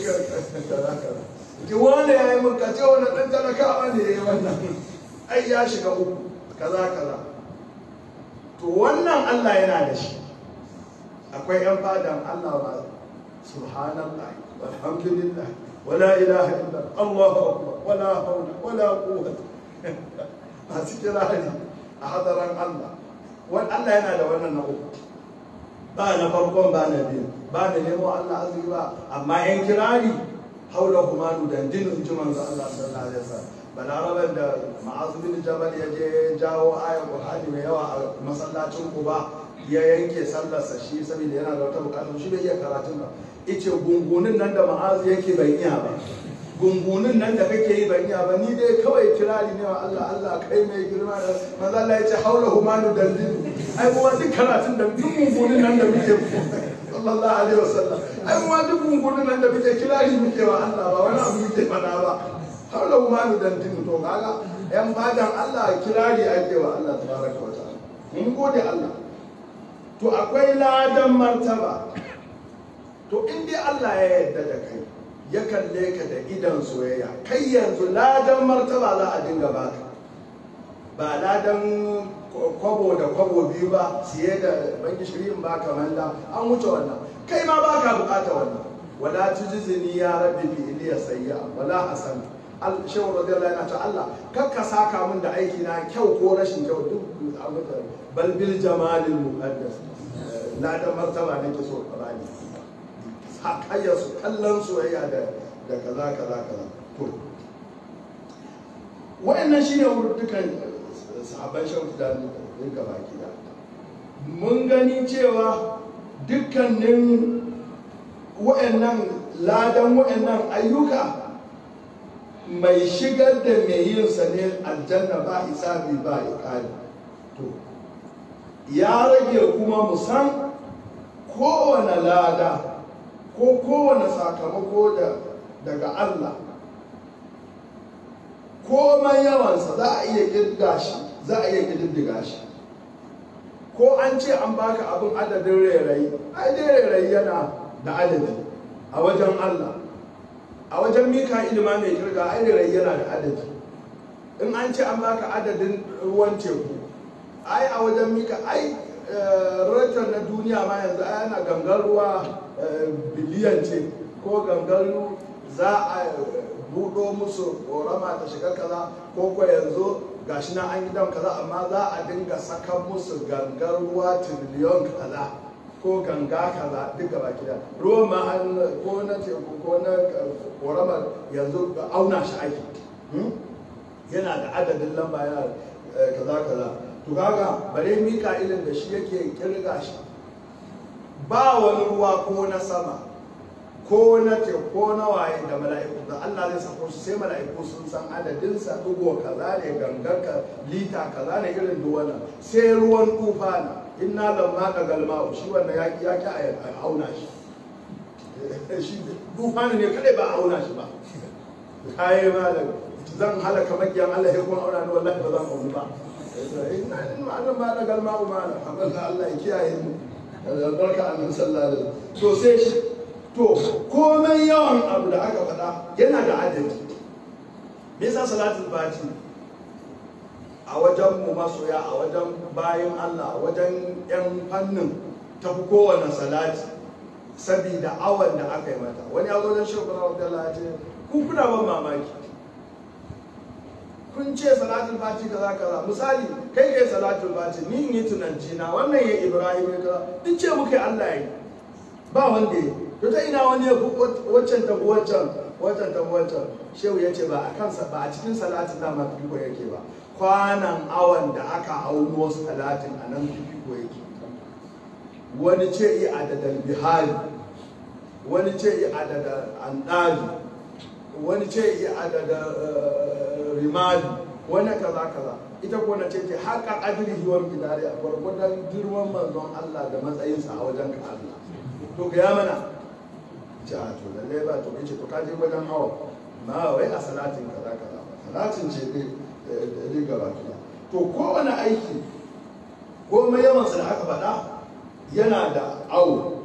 ki wani ya yi mun kace wani dan talakawa ne yayi wannan ai ya shiga uku kaza to wannan Allah yana da shi akwai yan fadan Allah ba subhanallah walhamdulillah wala ilaha illa Allahu akbar wala hawla wala quwwata a cikin rahani a hadaran Allah Allah yana da wannan na uku ba na farkon ba na biyu ba da nemo Allah azumi ba amma yan kirari haula kuma dandinin jiman ga Allah sallallahu alaihi wasallam balaraban da Ma'az bin Jabal ya je jawo ayar Qur'ani mai yawa a masallacin Quba ya yanke sallarsa shi saboda yana da wata bukatu shi bai iya karatun ba ice gungunin nan da Ma'az yake bai iya ba gungunin nan da kake yi ban iya ba ni dai kawai kirari ne wa Allah Allah kai mai girma da manzo Allah ya ce haula humanu dandin ai mu duk karatun da duk gungunin nan da muke sallallahu alaihi wasallam ai mu duk gungunin nan da muke kirari muke wa Allah ba wani abu muke fada ba haula humanu dandin to kaga yan fadan Allah kirari ake wa Allah tabaraka wa ta'ala mun gode Allah to akwai ladan martaba to in dai Allah ya yarda da kai ya kalle ka da idan soyayya kai yanzu ladan martaba za a dinga baka ba ladan kwabo da kwabo biyu ba siye da ban gishirin ba kamar da an wuce wannan kai ma baka bukata wannan wala tujzini ya rabbi bi iliya sayya wala hasan shehu radiyallahu anhu ta Allah kakka saka min da aiki na kyau ko rashin kyau duk abuda bal bil jamalil muqaddas ladan martaba nake so ka bani hakayya su kallon soyayya da kaza to wayannan shine wurin sahabban shautu da duka baki da mun gani cewa dukkanin wayannan ladan wayannan ayyuka mai shigar da mai yin sa ne aljanna ba hisabi ba iqali to ya rage kuma mu san kowane lada ko kowane sakamako daga Allah komai yawansa za a iya ƙiddiga shi za a iya ƙididdiga shi ko an ce an baka abin adadin rairayi ai dai rairayi yana da adadi a wajen Allah a wajen Mika'il ma mai kirga ai rairayi yana da adadi in an ce an baka adadin ruwan teku ai a wajen ai ratar na duniya ma yanzu ai ana gangar ruwa biliyan ce ko gangar za a buɗo musu ƙorama ta shiga kaza ko yanzu gashi na an yi dam kaza amma za a dinga sakan musu gangar ruwa tiriliyon kaza ko ganga kaza duka baki da ruwan ma an ko na teku ko na ƙoramar yanzu auna shi ake yana da adadin lamba yana kaza to kaga bare Mika'ilin da shi yake kirga shi ba wani ruwa ko na sama ko na teku ko na waye da mala'iku da Allah zai sako su sai mala'iku sun san adadin sa dugo kaza ne gangar ka lita kaza ne irin duwana sai ruwan tufana inna lamma da galma shi wannan yaki a auna shi shi tufana ne kadai ba auna shi ba kai malam zan halaka makiyan Allah ya kuma auna ni wallahi ba zan auna ba inna ma'ana ma da galma umana Allah ya kiyaye mu albarka annabi sallallahu alaihi wasallam to sai shi to komai yawan abu da aka faɗa yana da adadi me yasa salatul fati a wajen mu masoya a wajen bayan Allah a wajen yan fannin ta fi kowane salati sabida awan da aka yi mata wani ya zo don shugaba da Allah ya ce ku kuna ban mamaki kun ce salatul fati kaza misali kai kai salatul fati ni in yi tunanci na wannan ya Ibrahim ya kaza duk ce muke Allah yi ba wanda ya to ta ina wani ya waccan ta waccan shehu ya ce ba a kansa ba a cikin salatin da ma fifiko yake ba kwanan awan da aka auno salatin a nan fifiko yake wani ce yi adadal bihari wani ce yi adadal andali wani ce yi adadal rimali wani kaza ita ko na ce haka adrihi wa bidari a gwargwadon girman manzon Allah da matsayinsa a wajen ka Allah to ga mana ja to lalle ba to kace to kaje wajen hawa ma wai a salatin kaza salatin ce dai gaba kiya to kowane aiki ko mai yawan sa da aka faɗa yana da awo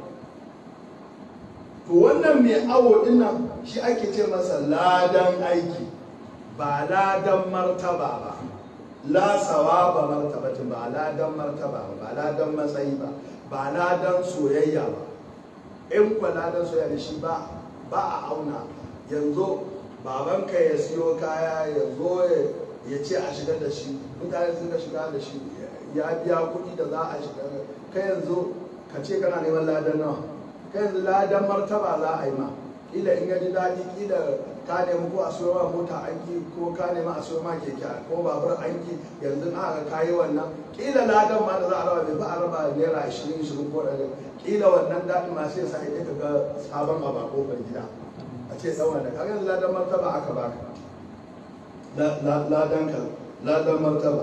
to wannan mai awo dinnan shi ake ce masa ladan aiki ba ladan martaba ba la sawaba martabatin ba ladan martaba ba ladan matsayi ba ladan soyayya ba in kwa ladan soyayya da shi ba a auna yanzu babanka ya siyo kaya ya zo ya ce a shigar da shi mutane sun ga shiga da shi ya biya kuɗi da za a shiga kai yanzu ka ce kana neman ladan nawa kai yanzu ladan martaba za a yi ma kila in yaji daɗi kila ka nemi ko a siyo ma mota anki ko ka nemi a siyo ma keke ko babur anki yanzu aka kayi wannan kila ladan ma da za a raba bai ba a raba naira 20 ko ɗari kila wannan daɗin ma sai sa idan ka ga sabon abu a kofar gida a ce dan wanda kaga yanzu ladan martaba aka baka ladan martaba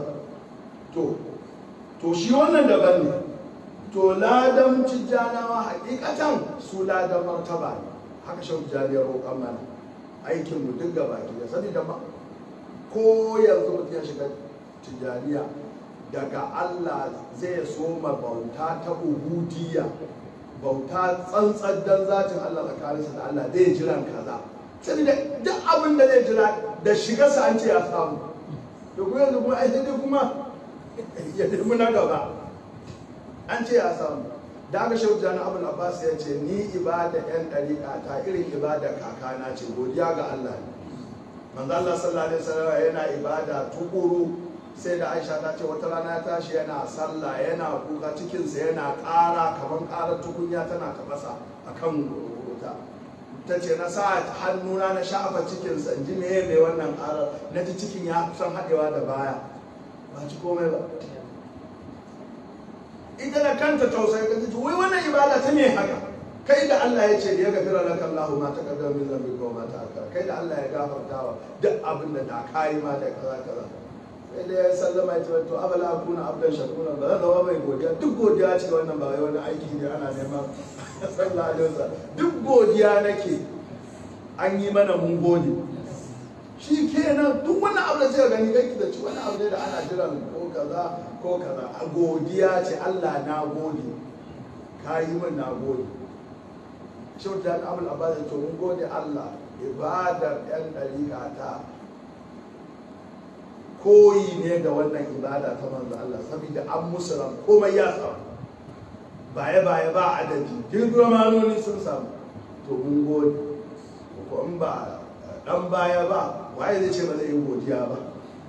to shi wannan daban ne. To ladan tijjanawa hakikatan su ladan martaba ne, haka shan tijjaniyar roƙon mana aikin mu duk gaba ki sani da ma ko yanzu mutum ya shiga tijjaniya daga Allah zai soma bauta ta ubudiyya, bauta tsantsan dan zatin Allah tsakaninsa da Allah zai jiran kaza, sai da duk abin da zai jira da shigarsa an ce ya samu. To kuma yanzu kuma ai dai kuma ya nemi na gaba an ce ya samu. Da aka shehu jani abul abbas ya ce ni ibada yan ɗariƙa ta irin ibada kakana ce, godiya ga Allah ne. Manzo Allah sallallahu alaihi wasallam yana ibada tukuru, sai da Aisha ta ce wata rana ya tashi yana sallah yana kuka cikinsa yana ƙara kamar ƙarar tukunya tana tafasa akan wuta. Ta ce na sa hannuna na shafa cikinsa in ji meye mai wannan ƙarar, na ji cikin ya kusan haɗewa da baya ba ci komai ba. Ita da kanta tausayi ka ji wai wannan ibada ta me haka, kai da Allah ya ce ya gafira laka Allahu ma taqaddama min dhanbika wa ma ta'akhkhara, kai da Allah ya gafartawa duk abin da kai ma da kaza kaza. Sai da ya sallama ya ce to abala akuna abdan shakura, ba zan zama mai godiya. Duk godiya ce wannan, ba wani aiki ne ana neman sallallahu alaihi wasallam. Duk godiya nake, an yi mana mun gode. Shi kenan duk wani abu da zai gani kai da ci wani abu ne da ana jiran ko kaza ko kaza. A godiya ce, Allah na gode, ka yi min na gode. Shi da Abul Abbas to mun gode Allah, ibadar yan dariƙa ta koyi ne da wannan ibada ta manzo Allah, saboda an musu ran komai ya samu, baya ba adadi, girgiromanoni sun samu. To mun gode. Ko in ba dan baya ba waye zai ce ba zai yi godiya ba?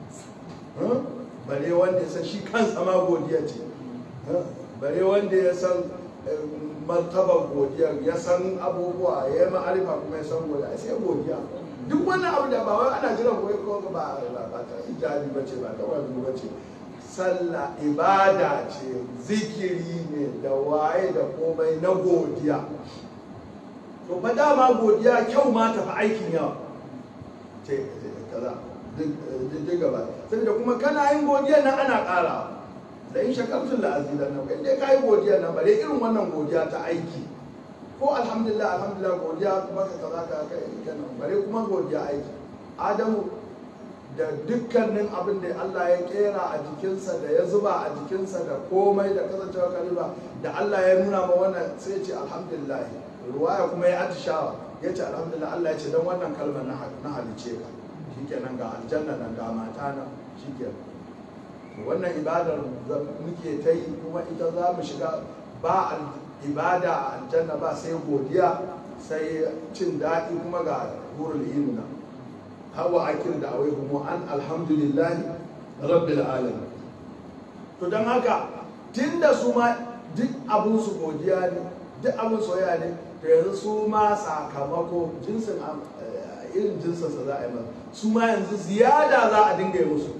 Bare wanda ya san shi kansa ma godiya ce, bare wanda ya san martabar godiya, ya san abubuwa, ya yi ma'arifa kuma ya san godiya, sai godiya. Duk wannan abu da ba wai ana jiran wai ko ba ta hijabi bace, ba ta wani bace. Sallah ibada ce, zikiri ne da waye da komai na godiya. To fa dama godiya kyau ma tafi aikin yawa ce kaza duk gaba, saboda kuma kana yin godiya nan ana ƙara da in shakartun la azidan nan, kai dai kai godiya nan bare irin wannan godiya ta aiki, ko alhamdulillah godiya kuma ka kaza ka kai kenan, bare kuma godiya aiki. Adamu da dukkanin abin da Allah ya kera a jikinsa da ya zuba a jikinsa da komai da kasancewa kariba da Allah ya nuna ma wannan sai ya ce alhamdulillah. Ruwaya kuma ya atishawa ya ce alhamdulillah, Allah ya ce don wannan kalmar na halice ka, shikenan ga aljanna nan ga mata nan, shikenan. Wannan ibadar muke ta yi kuma ita za mu shiga, ba ibada a aljanna ba sai godiya, sai cin daɗi kuma ga hurul ilmi. Hawa akir da awai kuma an alhamdulillahi rabbil alamin. To don haka tunda su ma duk abin su godiya ne, duk abin soyayya ne, to yanzu su ma sakamako jinsin irin jinsinsa za a yi masa, su ma yanzu ziyada za a dinga yi musu,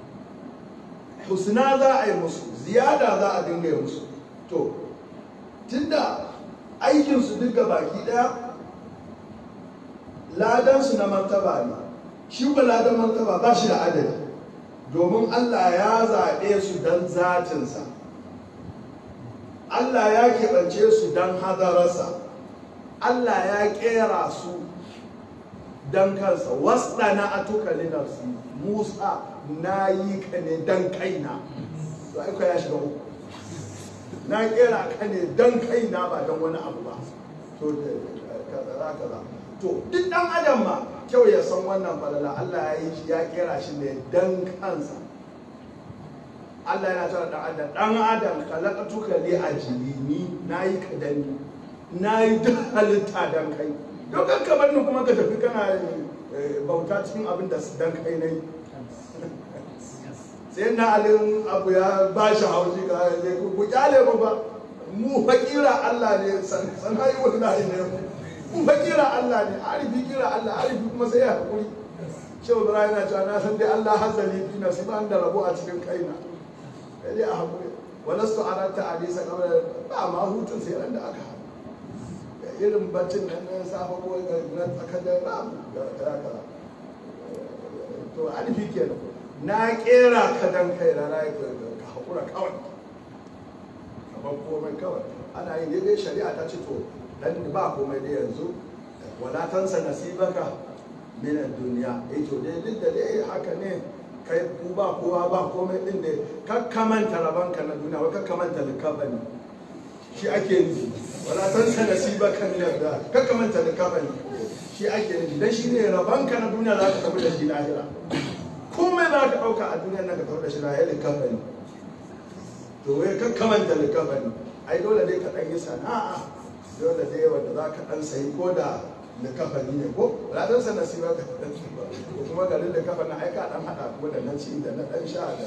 husna za a yi musu, ziyada za a dinga yi musu. To tunda aikinsu duk ga baki daya ladansu na martaba ne, shi ba ladan martaba ba shi da adadi, domin Allah ya zaɓe su don zatinsa, Allah ya keɓance su don hadararsa, Allah ya ƙera su don kansa. Wasɗana a tukali nafsi, Musa na yi ka ne don kaina. To aiko ya shiga uku, na ƙera ka ne don kaina ba don wani abu ba. To kaza. To duk ɗan adam ma kyau ya san wannan falala, Allah ya yi shi, ya ƙera shi ne don kansa. Allah yana cewa ɗan adam khalaqtuka li ajlini, nayi ka dan ni, nayi duk halitta dan kai. Don kan ka bar ni kuma ka tafi kana bauta cikin abin da dan kai nayi. Sai na alin abu ya ba shi haushi ka ku kyale mu ba, mu fakira Allah ne, sanai wallahi ne mu fakira Allah ne, arifi kira Allah, arifi kuma sai ya hakuri. Shehu Ibrahim yana cewa na san dai Allah hazali fi nasiban da rabo a cikin kaina. Dai a haƙuri, walastu arata alisa kamar ba ma hutun sai ran da aka irin baccin nan na safa ko na tsakadar ramu kaza to alifi kenan na kera ka dan kai rana ka hakura kawai kamar komai kawai ana yin daidai shari'a ta ce to dan ba komai dai yanzu wala tansa nasibaka min ad-dunya to dai duk da dai haka ne kai ku ba kowa ba komai din da kakkamanta rabanka na duniya wai kakkamanta likabani shi ake nufi wala tansa nasibaka min ad-dunya kakkamanta likabani shi ake nufi dan shi ne rabanka na duniya za ka tafi da shi lahira komai za ka ɗauka a duniyar nan ka tafi da shi lahira likabani to wai kakkamanta likabani ai dole dai ka ɗan yi sana'a dole dai wanda za ka ɗan sayi ko da likafani ne ko ranar sa nasiba ka ko kuma garin likafani ai ka ɗan haɗa ko da na ci da na ɗan sha da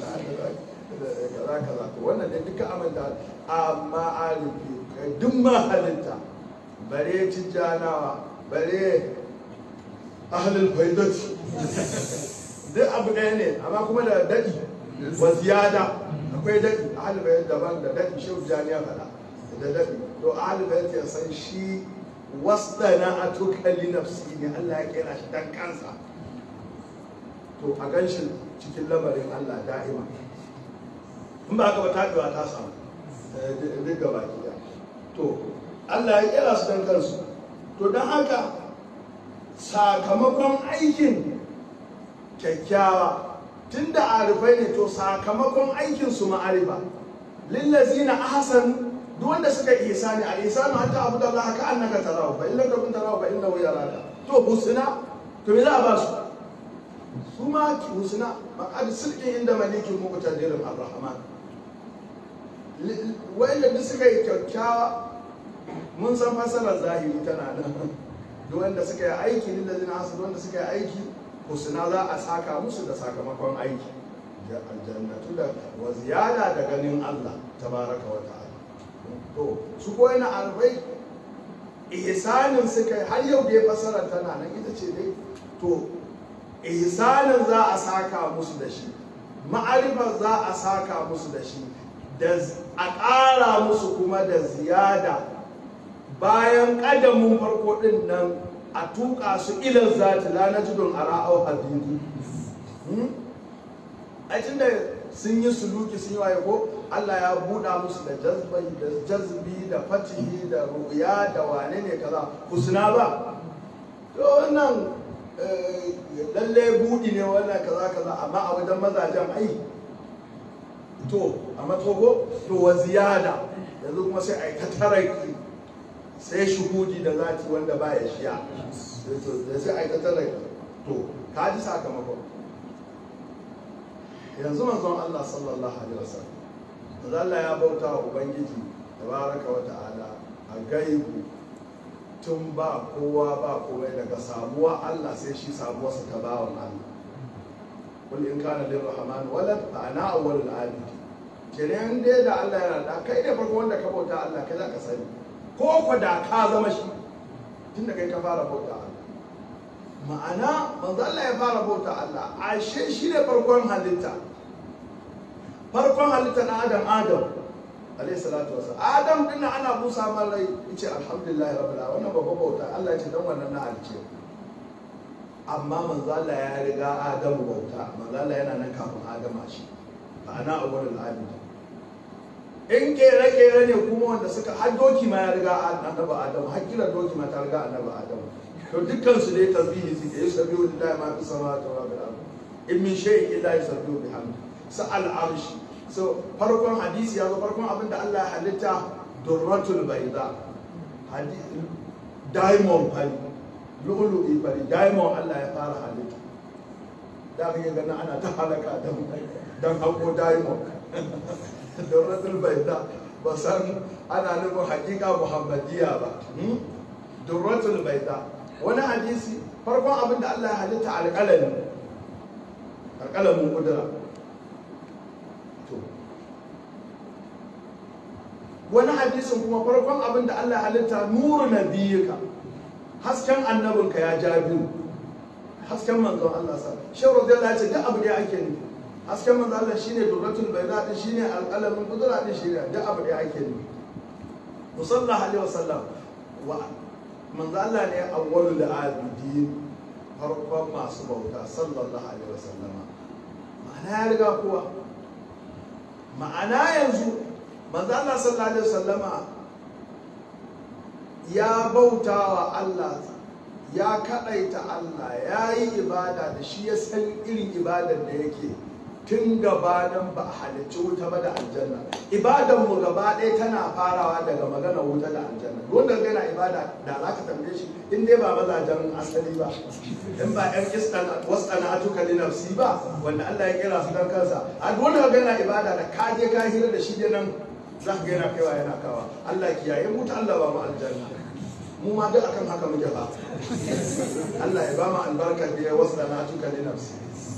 kaza to wannan dai duka amanta amma alifi duk ma halitta bare tijjanawa bare ahlul faidati duk abu ɗaya ne amma kuma da daɗi wa ziyada akwai daɗi ahlul faidati daban da daɗi shehu janiya faɗa da daɗi to ahlul faidati ya san shi wasdana atuka li nafsi ne Allah ya kira shi dan kansa to a ganshi cikin lamarin Allah da'ima in ba haka ba taɗewa ta samu duk gaba ɗaya to Allah ya kira su dan kansu to don haka sakamakon aikin kyakkyawa tun da arifai ne to sakamakon aikin su ma'arifa lillazina ahsanu duk wanda suka yi ihsani al ihsanu hatta abu da Allah ka annaka tarahu fa illa takun tarahu fa innahu yaraka to husna to me za a ba su ma husna maqad sidqin inda malikin muqtadirun ar-rahman wanda duk suka yi kyakkyawa mun san fasalar zahiri tana nan duk wanda suka yi aiki lillazina ahsanu wanda suka yi aiki husna za a saka musu da sakamakon aiki aljannatu da wa ziyada da ganin Allah tabaraka wa ta'ala to su ko yana arbai ihsanin suka yi har yau da ya fasara tana nan ita ce dai to ihsanin za a saka musu da shi ma'arifar za a saka musu da shi da a ƙara musu kuma da ziyada bayan ƙadamin farko ɗin nan a tuƙa su ilar zati la najidun ara'au habibu a tunda sun yi suluki sun yi waye ko Allah ya buɗa musu da jazbi da fatihi da ruya da wane ne kaza husna ba to wannan lalle buɗi ne wannan kaza amma a wajen mazajen ai to a matogo to wa ziyada yanzu kuma sai a yi ta taraki sai shuhudi da zati wanda ba ya shiya sai a yi ta taraki to ka ji sakamakon yanzu manzon Allah sallallahu alaihi wasallam Allah ya bauta wa Ubangiji tabaraka wa ta'ala a gaibu tun ba kowa ba komai daga samuwa Allah sai shi samuwarsa ta bawan Allah kul in kana lirrahman walad fa ana awwalul abid kenan dai da Allah yana da kai ne farko wanda ka bauta Allah kai zaka sani ko ko da ka zama shi tunda kai ka fara bauta Allah ma'ana manzo Allah ya fara bauta Allah ashe shi ne farkon halitta na Adam alayhi salatu wasallam Adam din ana busa malai yace alhamdulillah rabbil alamin wannan babban bauta Allah yace dan wannan na halice amma manzo Allah ya riga Adam bauta manzo Allah yana nan kafin Adam shi fa ana awwalul abid in kere ne kuma wanda suka har doki ma ya riga annabi Adam har kira doki ma ta riga annabi Adam to dukkan su dai tasbihi suke yusabbihu lillahi ma fi samawati wa fil ardi in min shay'in illa yusabbihu bihamdi sa'al arshi so farkon hadisi ya zo farkon abinda Allah ya halitta durratul bayda diamond fari lu'lu'i fari diamond Allah ya fara halitta da kake ganin ana ta halaka dan hako diamond durratul bayda ba san ana nufin hakika muhammadiya ba durratul bayda wani hadisi farkon abinda Allah ya halitta alƙalamin kudura wani hadisin kuma farkon abin da Allah halitta nuru nabiyika hasken annabinka ya jabiru hasken manzon Allah sa shehu radiyallahu anhu duk abu da ake nufi hasken manzon Allah shine durratul bayda din shine alqalamin kudura din shine duk abu da ake nufi sallallahu alaihi wasallam manzo Allah ne awwalul abidin, farkon masu bauta sallallahu alaihi wasallama. Ma'ana ya riga kowa. Ma'ana yanzu manzo Allah sallallahu alaihi wasallama ya bauta wa Allah, ya kadaita Allah, ya yi ibada da shi, ya san irin ibadar da yake tun gabanin ba a halicci wuta ba da aljanna. Ibadan mu gaba ɗaya tana farawa daga magana wuta da aljanna. Wanda yana ibada da za ka tambaye shi in dai ba mazajen asali ba, in ba ƴan iskan wasana atuka li nafsi ba, wanda Allah ya kira su dan kansa. A wanda yana ibada da ka je ka hira da shi dai nan za ka ga yana kaiwa yana kawa. Allah kiyaye mu ta Allah ba mu aljanna. Mu ma duk akan haka muke ba. Allah ya ba mu albarka da wasana atuka li nafsi.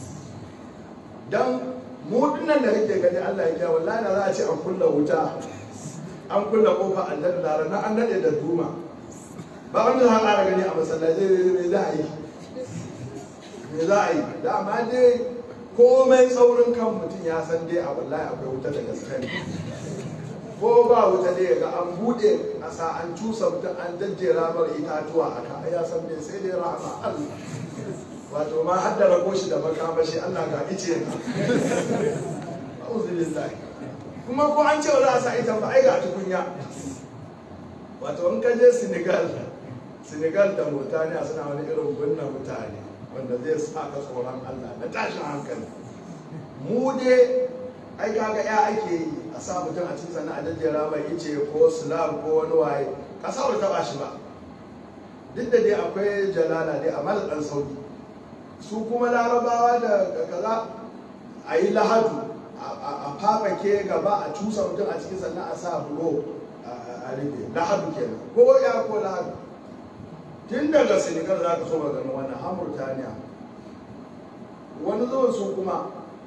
Dan mu dinnan da kake gani Allah ya kiyaye, wallahi da za a ce an kulla wuta, an kulla kofa aljanna da rana an nade da duma, ba wanda za a ƙara gani a masallaci. Me za a yi? Me za a yi? Dama dai komai tsaurin kan mutum ya san dai a wallahi akwai wuta da gaske. Ko ba wuta dai ga an buɗe ƙasa, an cusa mutum, an jajjera mar itatuwa aka, ya san dai sai dai rahama Allah. Wato ma haddara ko shi da makamashi Allah ga ice na. Auzubillahi. Kuma ko an ce wa za a sa ita ba ai ga tukunya. Wato in ka je Senegal da Mauritania suna wani irin binne mutane wanda zai sa ka tsoron Allah na tashin hankali. Mu dai ai kaga ya ake yi a sa mutum a cikin sannan a jajjera mai ice ko slab ko wani waye, ƙasa ba taɓa shi ba. Duk da dai akwai jalala dai amma da ɗan sauki. Su kuma larabawa da kaza a yi lahadu, a fafake gaba, a cusa mutum a cikin sannan a sa bulo a rufe. Lahadu kenan, ko ya ko lahadu. Tun daga Senegal za ka so maganin wannan, har Mauritania. Wani zuwan su kuma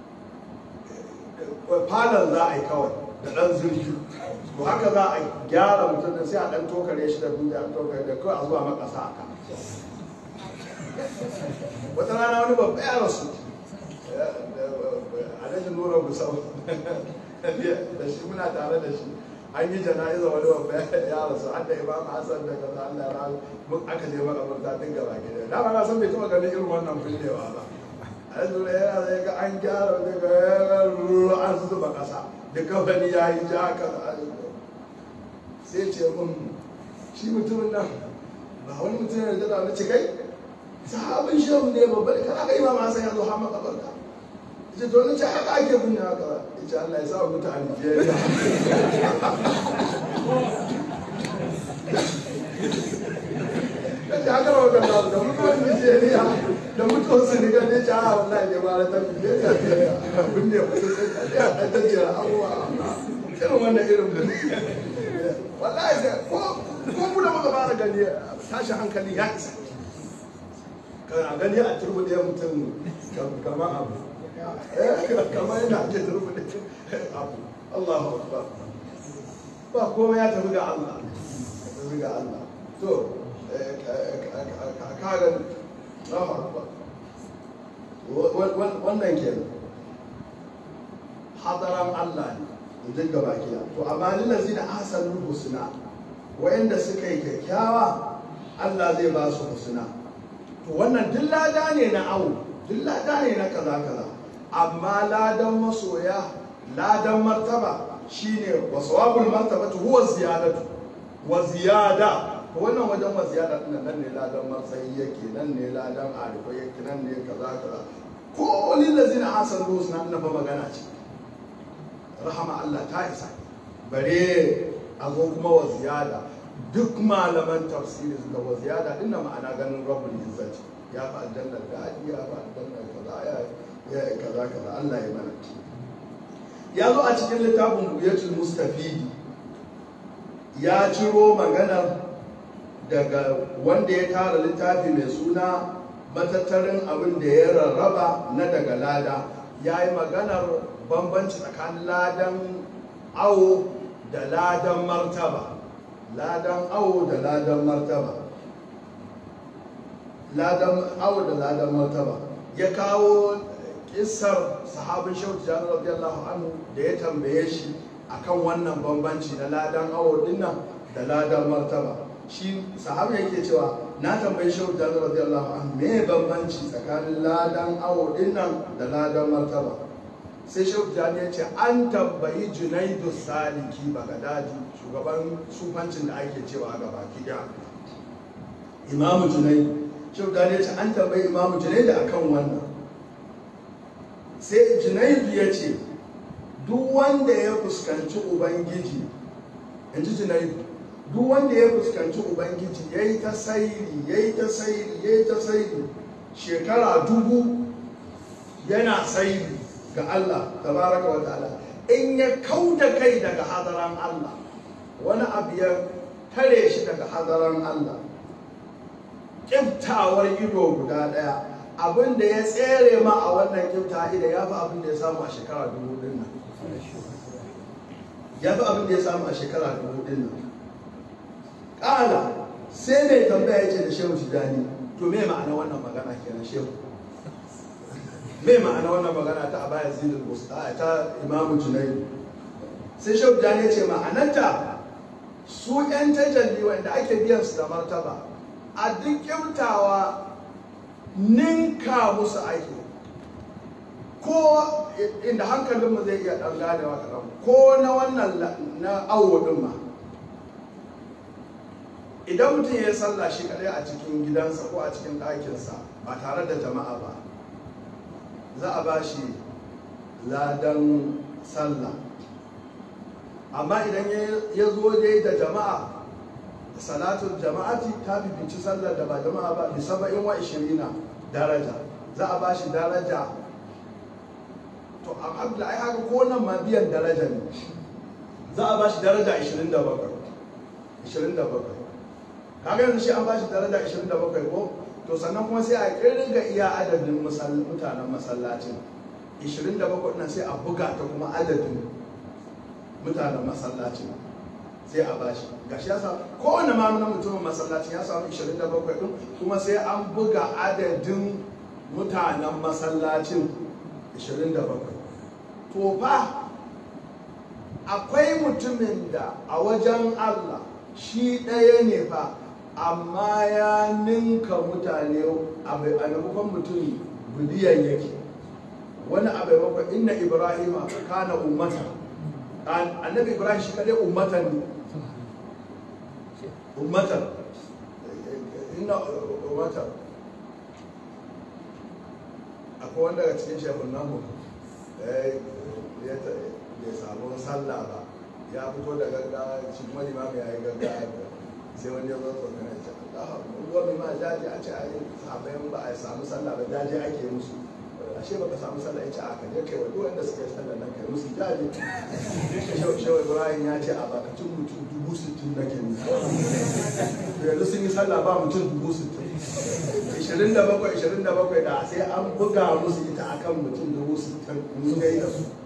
falon za a yi kawai da ɗan zurfi. To haka za a gyara mutum da sai a ɗan tokare shi da duniya, a tokare da kawai a zuwa makasa aka. Wata rana wani babba ya rasu, Alhaji Nura Gusau, da shi muna tare da shi, an yi jana'iza wani babba ya rasu, an da Imam Hassan da kaza Allah ya rahu, aka je makabarta tun gaba gida. Dama na san bai taɓa ganin irin wannan fullewa ba. Alhaji Nura yana zai ga an gyara, zai ga an zuba ƙasa, da kafani ya yi ja kaza. Sai ce mun shi mutumin nan ba wani mutum yana da wani ce kai sahabin shehu ne babba da kana ga Imam Hassan ya zo har makabarta. Ita to nace haka ake binne haka. Ita Allah ya sa mutu a Nigeria. Kace haka ba ga da mutuwar Nigeria da mutuwar Senegal ne ta wallahi ne ba ta binne binne ba ta jira abuwa. Irin wannan irin wallahi sai ko mu da muka fara gani tashin hankali ya isa. Kana gani a turbuɗe mutum kamar abu, kamar yana ake turbuɗe abu. Allahu Akbar. Ba komai ya tafi ga Allah, tafi ga Allah. To, kagan Allahu Akbar. Wannan ke hadaran Allah ne, duk gaba kiya. To, amma lillazina ahsanul husna, wa'anda suka yi kyakkyawa, Allah zai ba su husna. To wannan duk lada ne na awu, duk lada ne na kaza amma ladan masoya, ladan martaba shine wasawabul martabatu huwa ziyadatu wa ziyada. To wannan wajen wa ziyada din nan ne ladan matsayi yake, nan ne ladan arifa yake, nan ne kaza ko lil ladina ahsanu husna na fa magana ce. Rahama Allah ta isa, bare a zo kuma wa ziyada. Duk malaman tafsiri suka wa ziyada din ma'ana ganin rabbul izzati ya fa aljanna da ya fa aljanna kaza ya kaza Allah ya mana. Ya zo a cikin littafin Buyatul Mustafidi, ya ciro magana daga wanda ya tara littafi mai suna matattarin abin da ya rarraba na daga lada. Ya yi maganar bambanci tsakanin ladan awo da ladan martaba. Ladan awo da ladan martaba. Ladan awo da ladan martaba. Ya kawo kissar sahabin Shehu Tijjani radiyallahu anhu da ya tambaye shi akan wannan bambanci na ladan awo dinnan da ladan martaba. shi sahabi yake cewa na tambayi shehu da radiyallahu anhu me bambanci tsakanin ladan awo dinnan da ladan martaba. Sai shehu jani ya ce an tambayi Junaidu Saliki Bagadadi, shugaban sufancin da ake cewa ga baki daya, Imamu Junaidu. Shehu jani ya ce an tambayi Imamu Junaidu akan wannan. Sai Junaidu ya ce duk wanda ya fuskanci Ubangiji, in ji Junaidu, duk wanda ya fuskanci Ubangiji ya yi ta sairi shekara 1000 yana sairi ga Allah tabaraka wa ta'ala, in ya kauda kai daga hadaran Allah, wani abu ya tare shi daga hadaran Allah, kiftawar ido guda daya, abin da ya tsere ma a wannan kifta ido ya fi abin da ya samu a shekara 1000 din nan, ya fi abin da ya samu a shekara 1000 din nan. Ƙala sai mai tambaya ya ce da Shehu Tijjani, to me ma'ana wannan magana kenan Shehu? Me ma'ana wannan magana ta Aba Yazid al-Bustami ta Imam Junaidu? Sai Shehu Tijjani ya ce ma'anarta su 'yan tajalli wanda ake biyan su da martaba a duk kyautawa ninka musu ake, ko inda hankalinmu zai iya ɗan ganewa kaɗan, ko na wannan na awo ɗin ma, idan mutum ya yi sallah shi kadai a cikin gidansa ko a cikin ɗakinsa ba tare da jama'a ba, za a ba shi ladan sallah. Amma idan ya zo dai da jama'a, salatul jama'ati ta bibici sallar da ba jama'a ba, bi 27 daraja, za a ba shi daraja. To alhamdulillah ai haka ko nan ma biyan daraja ne, za a ba shi daraja 27. Kaga yanzu shi an ba shi daraja 27 ko? To sannan kuma sai a kirga iya adadin mutanen masallacin 27 nan, sai a buga ta kuma adadin mutanen masallacin sai a bashi. Gashi ya samu kowane ma na mutumin masallacin ya samu 27 din, kuma sai an buga adadin mutanen masallacin 27. To fa akwai mutumin da a wajen Allah shi ɗaya ne fa, amma ya ninka mutane a maimakon mutum biliyan yake. Wani a maimakon inna Ibrahima kana ummata, annabi Ibrahim shi kadai ummatan ne, inna ummatan. Akwai wanda daga cikin shekun namu ya samu sallah ba, ya fito da gaggawa, shi kuma limamu ya yi gaggawa, sai wani ya zo tsokana ya ce Allah wani ma jaji a ce a yi sahabayin ba a samu sallah ba, jaji ake musu. Ashe baka samu sallah ya ce a ka je kai wa duk wanda suka yi sallah nan kai musu jaji. Shehu Ibrahim ya ce a bakacin mutum 60,000 nake musu, yanzu sun yi sallah ba mutum 60,000. 27 da sai an buga musu ita akan mutum 60,000 mun gai da su.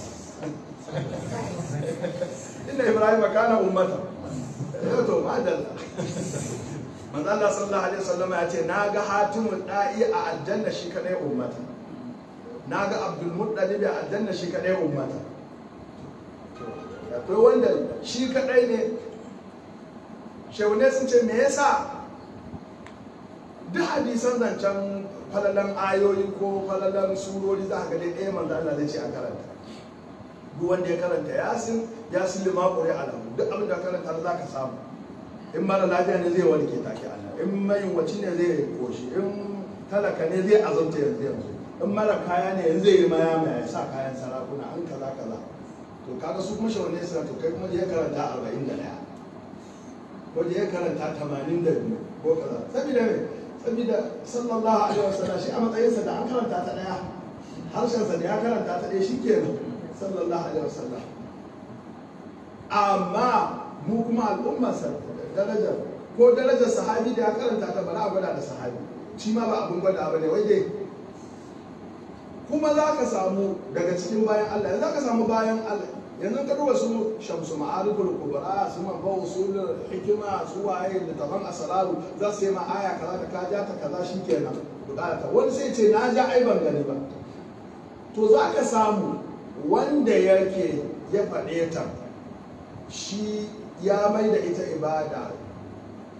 Inna Ibrahim kana ummata. Yau to madalla. Manzo Allah sallallahu alaihi wasallam ya ce na ga Hatimul Da'i a aljanna shi kadai ummata. Na ga Abdul Muttalib a aljanna shi kadai ummata. Akwai wanda shi kadai ne. Shehunai sun ce me yasa duk hadisan zancen falalan ayoyi ko falalan surori za ka ga dai ɗaya manzo Allah zai ce a karanta. Duk wanda ya karanta yasin lima ƙuri alamu, duk abin da karanta za ka samu. In mara lafiya ne zai warke take Allah, in mayunwaci ne zai koshi, in talaka ne zai azabta yanzu, in mara kaya ne yanzu zai yi maya ya sa kayan sarakuna, an kaza. To kaga su kuma shawane suna to kai kuma da ya karanta 41 ko da ya karanta 82 ko kaza. Saboda me? Saboda sallallahu alaihi wasallam shi a matsayinsa da an karanta ta daya, harshensa da ya karanta ta daya shikenan sallallahu alaihi wasallam. Amma mu kuma al'ummarsa darajar ko darajar sahabi da ya karanta ta bara a gwada da sahabi, shi ma ba abin gwada ba ne wai dai. Kuma za ka samu daga cikin bayan Allah, za ka samu bayan Allah yanzu ka duba su Shamsu Ma'ariful Kubra, su Manba'u Usulul Hikima, su waye littafan asraru, za su yi ma aya kaza da ka ja ta kaza shikenan bukata. Wani sai ce na ja ai ban gani ba. To za ka samu wanda yake ya faɗe ta shi ya mai da ita ibada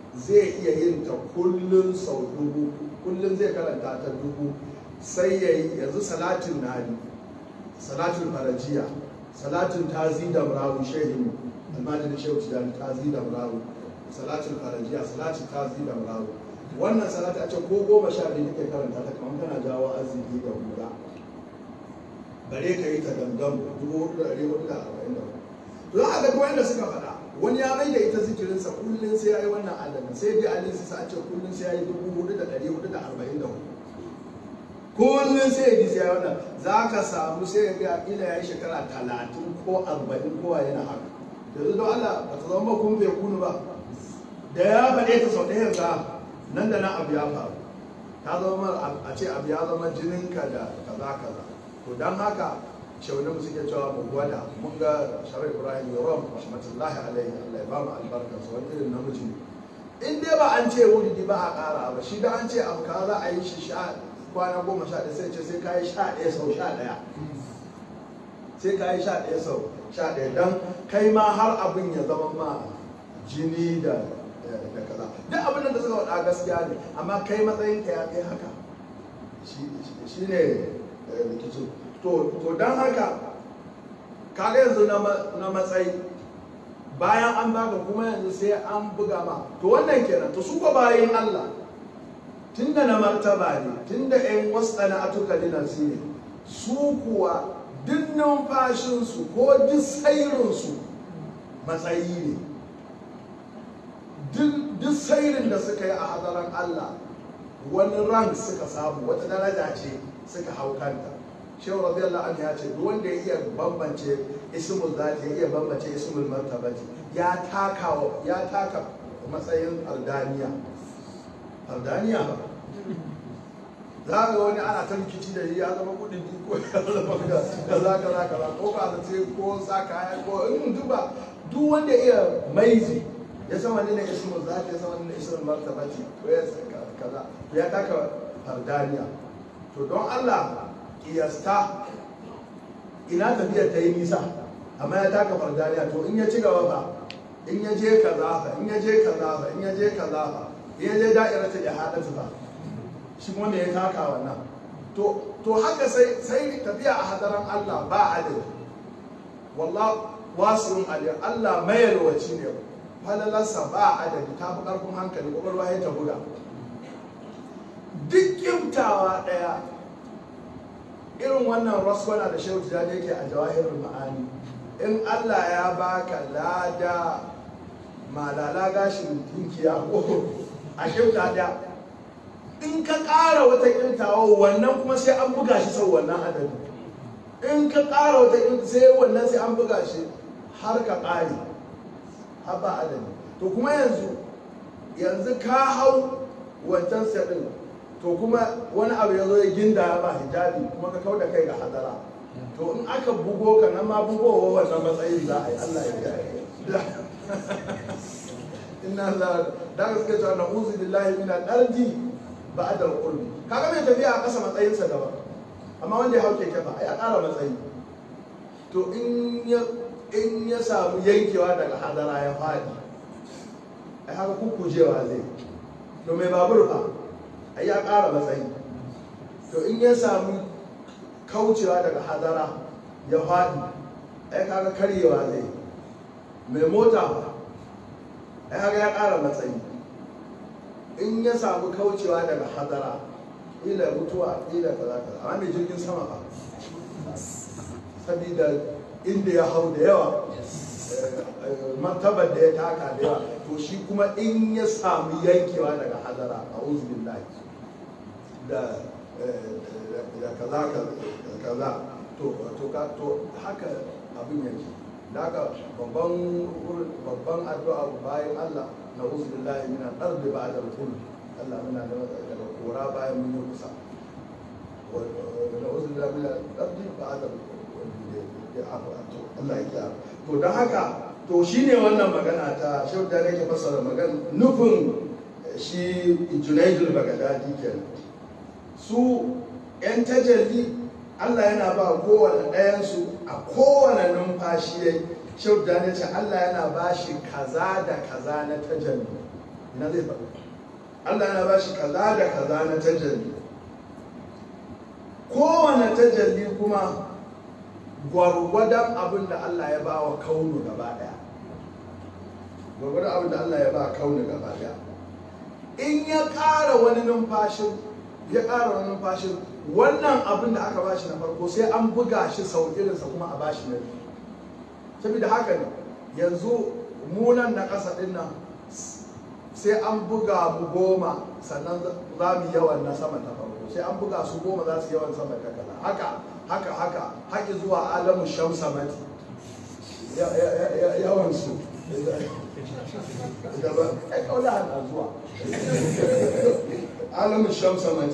zai iya yin ta kullum sau 1000, kullum zai karanta ta 1000, sai ya yi yanzu salatin nari, salatin farajiya, salatin tazi da murawu shehin almajin shehu tijani tazi da murawu, salatin farajiya, salatin tazi da murawu. Wannan salati a ce ko 12 kake karanta ta kamar kana jawo arziki da hura, bare ka yi ta dandan 4,444. To za a ga wanda suka faɗa wani ya mai da ita zikirinsa kullum sai ya yi wannan adadin, sai dai alin sai a ce kullum sai ya yi 4,444, kullum sai ya ji sai ya yi wannan. Za ka samu sai ya ga ila ya yi shekara 30 ko 40 kowa yana haka. Yanzu don Allah ba ta zama kun bai kunu ba, da ya faɗe ta sau ɗaya ga nan da nan abu ya faru, ta zama a ce abu ya zama jininka da kaza kaza. To don haka shaunin mu suke cewa mu gwada, mun ga Sharif Ibrahim Yoram rahmatullahi alaihi, Allah ya ba mu albarkarsa, wani irin namiji ne. In dai ba an ce wuridi ba a ƙara ba, shi da an ce abu kaza za a yi shi kwana 11 sai ce sai ka yi 11 sau 11, sai ka yi 11 sau 11 don kai ma har abin ya zama ma jini da kaza. Duk abin da suka faɗa gaskiya ne, amma kai matsayinka ya kai haka, shi ne rikicin. To don haka kaga yanzu na matsayi bayan an baka kuma yanzu sai an buga ma. To wannan kenan. To su ko bayan Allah tunda na martaba ne, tunda ƴan wasana atuka dinasi ne, su kuwa duk numfashinsu ko duk sairinsu matsayi ne. Duk sairin da suka yi a hadaran Allah wani rank suka samu, wata daraja ce suka hau kanta. Shehu radiyallahu anhu ya ce duk wanda ya iya bambance ismul zati, ya iya bambance ismul martabati, ya taka matsayin ardaniya ba. Za ga wani ana ta rikici da ya zama kudin ko ya zama kaza ko ka zace ko sa kaya ko in duba duk wanda iya maizi ya san wani ne ismul zati, ya san wani ne ismul martabati, ko ya kaza ya taka ardaniya. To don Allah kiyasta ina tafiyar ta yi nisa amma ya taka fardaniya. To in ya ci gaba ba, in ya je kaza fa, in ya je kaza fa, in ya je kaza fa, in ya je da'iratul ihadatu fa, shi wanda ya taka wannan. To haka sai tafiya a hadaran Allah ba adadi. Wallah wasi'un alim, Allah mayarwaci ne, falalarsa ba adadi, ta fi karfin hankali, kwakwalwa ya ta buga. Duk kimtawa ɗaya irin wannan raskwana da Shehu Tijjani yake a Jawahirul Ma'ani, in Allah ya baka lada malala gashin tunkiya ko a kimta ɗaya, in ka ƙara wata kimtawa wannan kuma sai an buga shi sau wannan adadi. In ka ƙara wata kimta sai wannan sai an buga shi har ka ƙare, har ba adadi. To kuma yanzu ka hau wancan saɗin, to kuma wani abu ya zo ya ginda ya ba hijabi kuma ka kau da kai ga hadara. To in aka bugo ka nan ma bugowa wannan matsayin za a yi. Allah ya kiyaye. Inna la da gaske cewa na'udhu billahi min al-ardi ba'da al-qurbi. Kaga mai tafiya a ƙasa matsayinsa daban, amma wanda ya hauke kafa ya ƙara matsayi. To in ya samu yankewa daga hadara ya faɗi, ai haka kukujewa zai. To mai babur fa ai ya ƙara matsayi. To in ya samu kaucewa daga hadara ya faɗi, ai kaga karyewa zai. Mai mota fa ai haka ya ƙara matsayi. In ya samu kaucewa daga hadara, ila mutuwa ila kaza amma mai jirgin sama fa, sabida inda ya hau da yawa, martabar da ya taka da yawa, to shi kuma in ya samu yankewa daga hadara a uzubillahi da kaza to haka abin yake. Da haka babban addu'a bayan Allah na uzubillahi min al-ardi ba'da al-qul, Allah muna daga kora bayan mun yi kusa, na uzubillahi min al-ardi ba'da al-qul. Allah ya kiyaye. To don haka to shine wannan magana ta Shehu da yake fassara magana nufin shi Junaidul Baghdadi kenan. Su yan tajalli Allah yana ba kowane ɗayansu a kowane numfashi. Shehu da ce Allah yana ba shi kaza da kaza na tajalli. ina zai faɗo Allah yana ba shi kaza da kaza na tajalli. Kowane tajalli kuma gwargwadon abin da Allah ya ba wa kaunu gaba ɗaya. Gwargwadon abin da Allah ya ba kaunu gaba ɗaya. In ya ƙara wani numfashin, wannan abin da aka ba shi na farko sai an buga shi sau irinsa kuma a ba shi na biyu. Saboda haka ne yanzu munan na ƙasa ɗin nan sai an buga mu 10 sannan za mu yawan na sama ta farko, sai an buga su 10 za su yawan sama ta kaza, haka haƙi zuwa alamun shamsamati yawan su ai kaula hana zuwa alamun shamsamati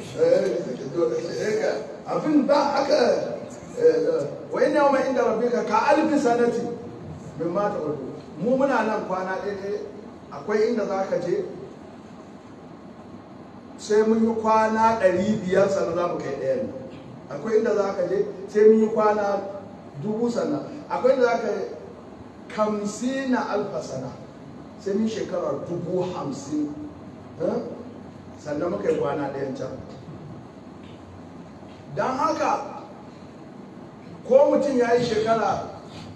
abin ba haka wa ina yawma inda rabbika ka alfi sanati min ma ta'udu. Mu muna nan kwana ɗaya, akwai inda za ka je sai mun yi kwana 500 sannan za mu kai ɗayan. Akwai inda za ka je sai mun yi kwana 1000 sannan. Akwai inda za ka yi 50,000 sana sai mun shekarar 50,000 sannan muka yi kwana ɗayan can. Don haka ko mutum ya yi shekara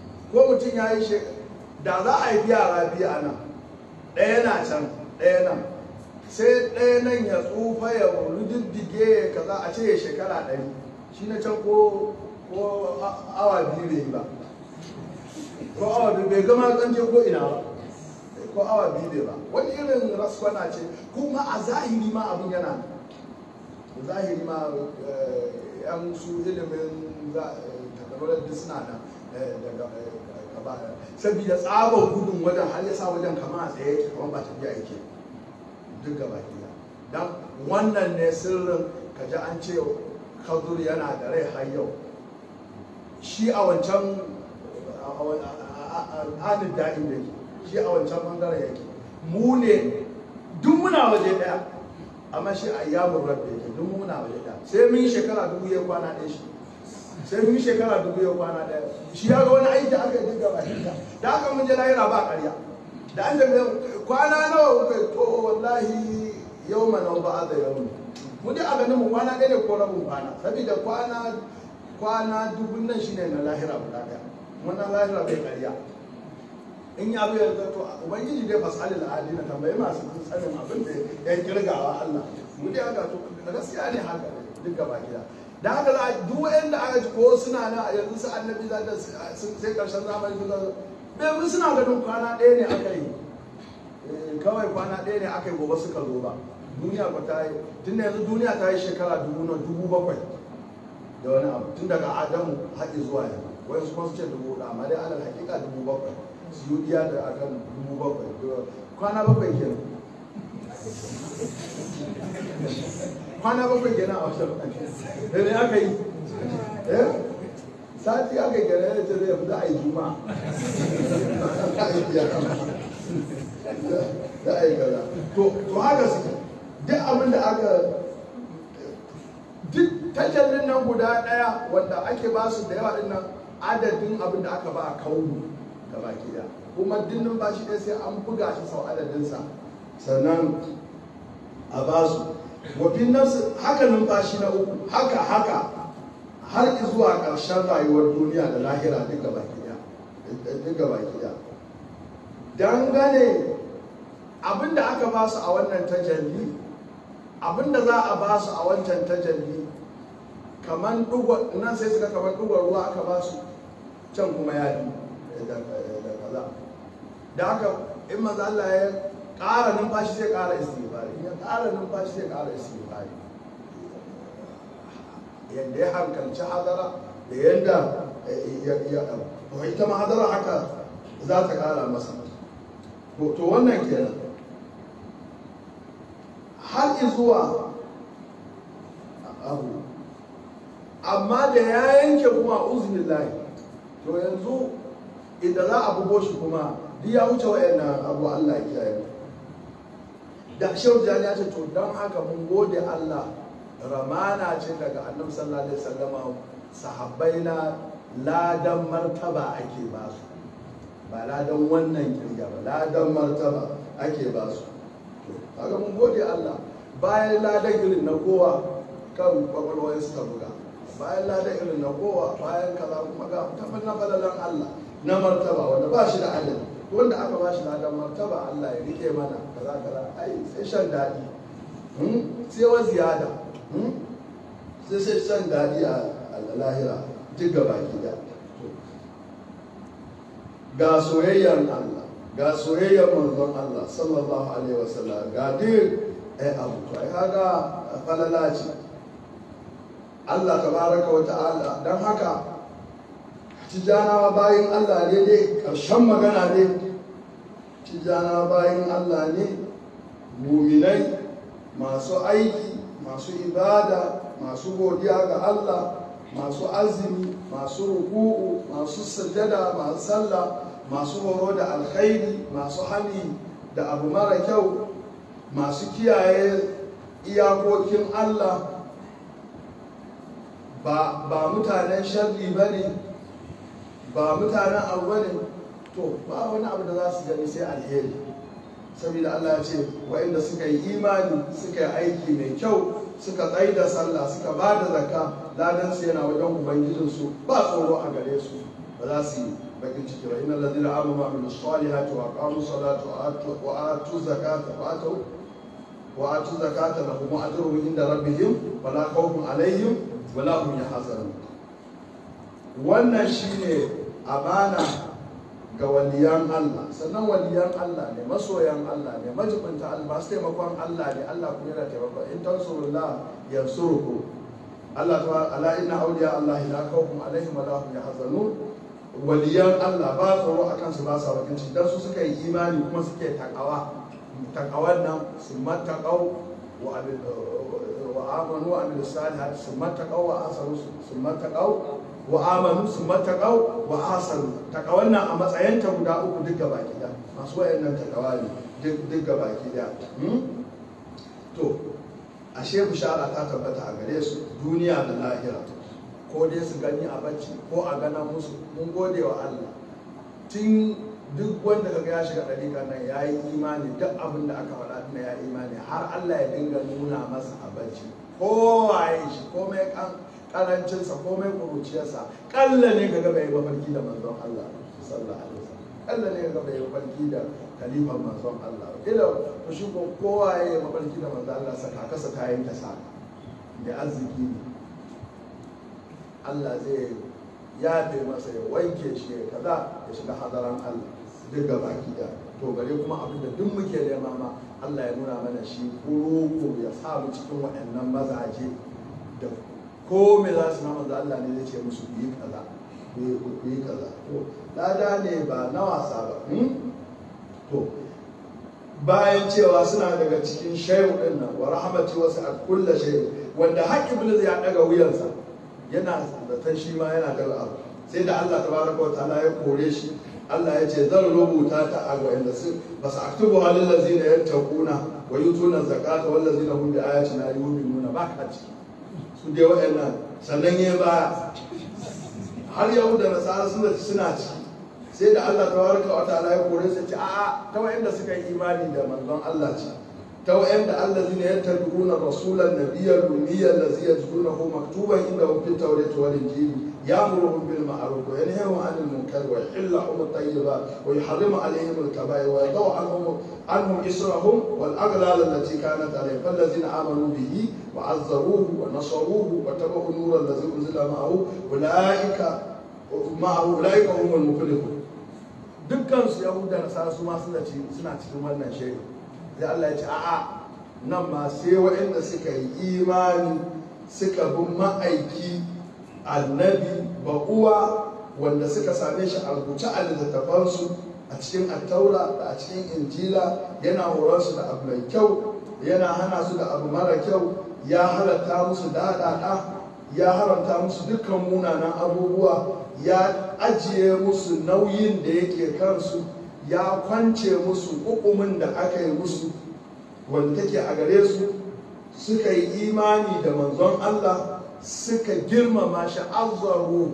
da za a yi yara biyu a nan, ɗaya na can ɗaya nan, sai ɗaya nan ya tsufa ya rududdige kaza a ce ya shekara 100, shi na can ko awa 2 bai yi ba, ko awa 2 bai gama tsanje ko ina ba, ko awa 2 bai ba. Wani irin raskwana ce kuma a zahiri ma abin yana zahiri ma yan su ilimin takamarar da suna nan daga saboda tsabar gudun wajen har ya sa wajen kama a tsaye yake kamar ba tafiya yake duk gaba ɗaya. Dan wannan ne sirrin kaji an ce Khadir yana da rai har yau. Shi a wancan halin daɗin da yake, shi a wancan bangaren yake. Mu ne duk muna waje ɗaya, amma shi a yamun rabbi yake duk muna waje ɗaya. Sai mun yi shekara 1000 ya kwana ɗaya shi. Sai mun yi shekara 1000 ya kwana ɗaya. Shi ya ga wani aiki aka yi duk gaba ɗaya. Da haka mun je lahira ba ƙarya. Da an jami'a kwana nawa kuka to wallahi yau mana ba a da yau. Mu dai a ganin mu kwana ɗaya ne ko rabin kwana. Saboda kwana 1000 nan shine na lahira guda ɗaya. Wannan lahira bai ƙarya. In ya bai yarda to ubangiji dai fasalil adina tambayi masu tsarin abin da ya kirgawa Allah. Mu dai haka to gaskiya ne haka duk gaba gida. Da haka za a duk wanda aka ji ko suna na yanzu su annabi za ta sai karshen zamani bai mun suna ganin kwana ɗaya ne aka yi, kawai kwana ɗaya ne aka yi, gobe suka zo ba. Duniya ba ta yi tun da yanzu duniya ta yi shekara 7,000 da wani abu tun daga Adamu haƙi zuwa yanzu. Wai su kuma su ce 4,000 amma dai alal hakika 7,000 su yi diya da akan 7,000 kwana 7 kenan. Kwana 7 kenan a wasu da ne aka yi sati aka yi kenan da ce zai fi za a yi juma za a yi gaza to haka suke duk abin da aka duk tajallin nan guda ɗaya wanda ake ba su da yawa ɗin nan adadin abin da aka ba a kaunu da baki ɗaya kuma dinnin ba shi ɗaya sai an buga shi sau adadinsa sannan a ba su wafin nafsu haka numfashi na uku haka har zuwa ƙarshen rayuwar duniya da lahira duk gaba ɗaya dangane abinda aka ba su a wannan tajalli abinda za a ba su a wancan tajalli kamar ɗugo nan sai suka kamar ɗugo ruwa aka ba su can kuma ya da kaza da haka in maza Allah ya ƙara numfashi sai ƙara istighfari ya ƙara numfashi sai ƙara istighfari yadda ya hankalci hadara da yadda ya ɗau ita ma hadara haka za ta ƙara masa to wannan kenan har zuwa abu amma da ya yanke kuma uznillahi to yanzu idan za a bugo shi kuma duk ya wuce wa'annan abu Allah ya kiyaye da shehu jani ya ce to don haka mun gode Allah ramana ce daga annabi sallallahu alaihi wasallam sahabbai na ladan martaba ake ba su ba ladan wannan kirga ba ladan martaba ake ba su kaga mun gode Allah bayan ladan irin na kowa kan kwakwalwar suka buga bayan ladan irin na kowa bayan kaza kuma ga tabbata na falalan Allah na martaba wanda ba shi da adadi wanda aka ba shi ladan martaba Allah ya rike mana kaza ai sai shan daɗi sai wa ziyada sai shan daɗi a lahira duk gaba gida ga soyayyar Allah ga soyayyar manzon Allah sallallahu alaihi wasallam ga duk abu to ai kaga falala ce Allah tabaraka wa ta'ala dan haka tijanawa bayin Allah ne dai karshen magana ne tijanawa bayin Allah ne muminai masu aiki masu ibada masu godiya ga Allah masu azumi masu ruku'u masu sujada masu sallah masu horo da alkhairi masu hani da abu mara kyau masu kiyaye iyakokin Allah ba mutanen sharri ba ne ba mutanen abu ba ne to ba wani abu da za su gani sai alheri saboda Allah ya ce waɗanda suka yi imani suka yi aiki mai kyau suka tsaye da sallah suka ba da zakka ladansu yana wajen ubangijinsu ba tsoro a gare su ba za su yi bakin ciki ba inna ladina amanu wa amilus salihati wa aqamu salata wa atu zakata wa atu zakata lahum ajruhum inda rabbihim wa la khawfun alaihim wa la hum yahzanun wannan shine amana ga waliyan Allah sannan waliyan Allah ne masoyan Allah ne majibinta Allah masu taimakon Allah ne Allah kuma yana taimakon in tansurullah yansurukum Allah ta ala inna awliya Allah la khawfun alaihim wa la hum yahzanun waliyan Allah ba tsoro akan su ba sa bakin ciki dan su suka yi imani kuma suke takawan nan su mattaqau wa amanu wa amilu salihat su mattaqau wa asaru su mattaqau wa amanu su mattaqau wa asaru takawan nan a matsayin ta guda uku duk gaba gida masu wayannan takawa ne duk gaba gida to ashe bishara ta tabbata a gare su duniya da lahira ko dai su gani a bacci ko a gana musu mun gode wa Allah tun duk wanda kaga ya shiga ɗariƙar nan ya yi imani duk abin da aka faɗa tun ya imani har Allah ya dinga nuna masa a bacci ko waye shi ko mai karancinsa ko mai kuruciyarsa ƙalla ne kaga bai mafarki da manzon Allah sallallahu alaihi wasallam ƙalla ne kaga bai mafarki da kalifan manzon Allah ila ku shi ko kowa ya mafarki da manzon Allah saka kasa ta yanke sa da arziki ne Allah zai yafe masa ya wanke shi ya kaza ya shiga hadaran Allah duk gaba da to bare kuma abin da duk muke nema ma Allah ya nuna mana shi kuro ya sa mu cikin waɗannan mazaje da ko me za su na manzo Allah ne zai ce musu ku yi kaza ku yi kaza to lada ne ba na wasa ba to bayan cewa suna daga cikin shayu din nan wa rahmati wasi'at kulli shay wanda har iblis ya daga wuyansa yana zaton shi ma yana da abu sai da Allah tabaraka wa ta'ala ya kore shi Allah ya ce zan rubuta ta a wa'anda su basu aktubu halil ladzina yattaquna wa yutuna zakata wal ladzina hum bi ayatina yu'minuna ba ka ciki su dai wa'annan sannan ya ba har yau da nasara suna ciki sai da Allah tabaraka wa ta'ala ya kore su ce a'a ta wa'anda suka yi imani da manzon Allah ce ta wa'anda allazina yattabi'una rasulan nabiyyal ummiyal ladzi yajidunahu maktuban indahum fit tawrati wal injili يأمرهم بالمعروف وينهاهم عن المنكر ويحل لهم الطيبات ويحرم عليهم الكبائر ويضع عنهم إسرهم والأغلال التي كانت عليهم فالذين آمنوا به وعزروه ونصروه واتبعوا النور الذي أنزل معه أولئك هم المفلحون dukkan su yahuda da sa su ma suna cikin wannan shiri sai Allah ya ce a'a nan ma sai waɗanda suka yi imani suka bi ma'aiki annabi ba uwa wanda suka same shi a rubuce a littattafansu a cikin attaura da a cikin injila yana horonsu da abu mai kyau yana hana su da abu mara kyau ya halatta musu daɗaɗa ya haramta musu dukkan munanan abubuwa ya ajiye musu nauyin da yake kansu ya kwance musu hukumin da aka yi musu wanda take a gare su suka yi imani da manzon Allah suka girmama shi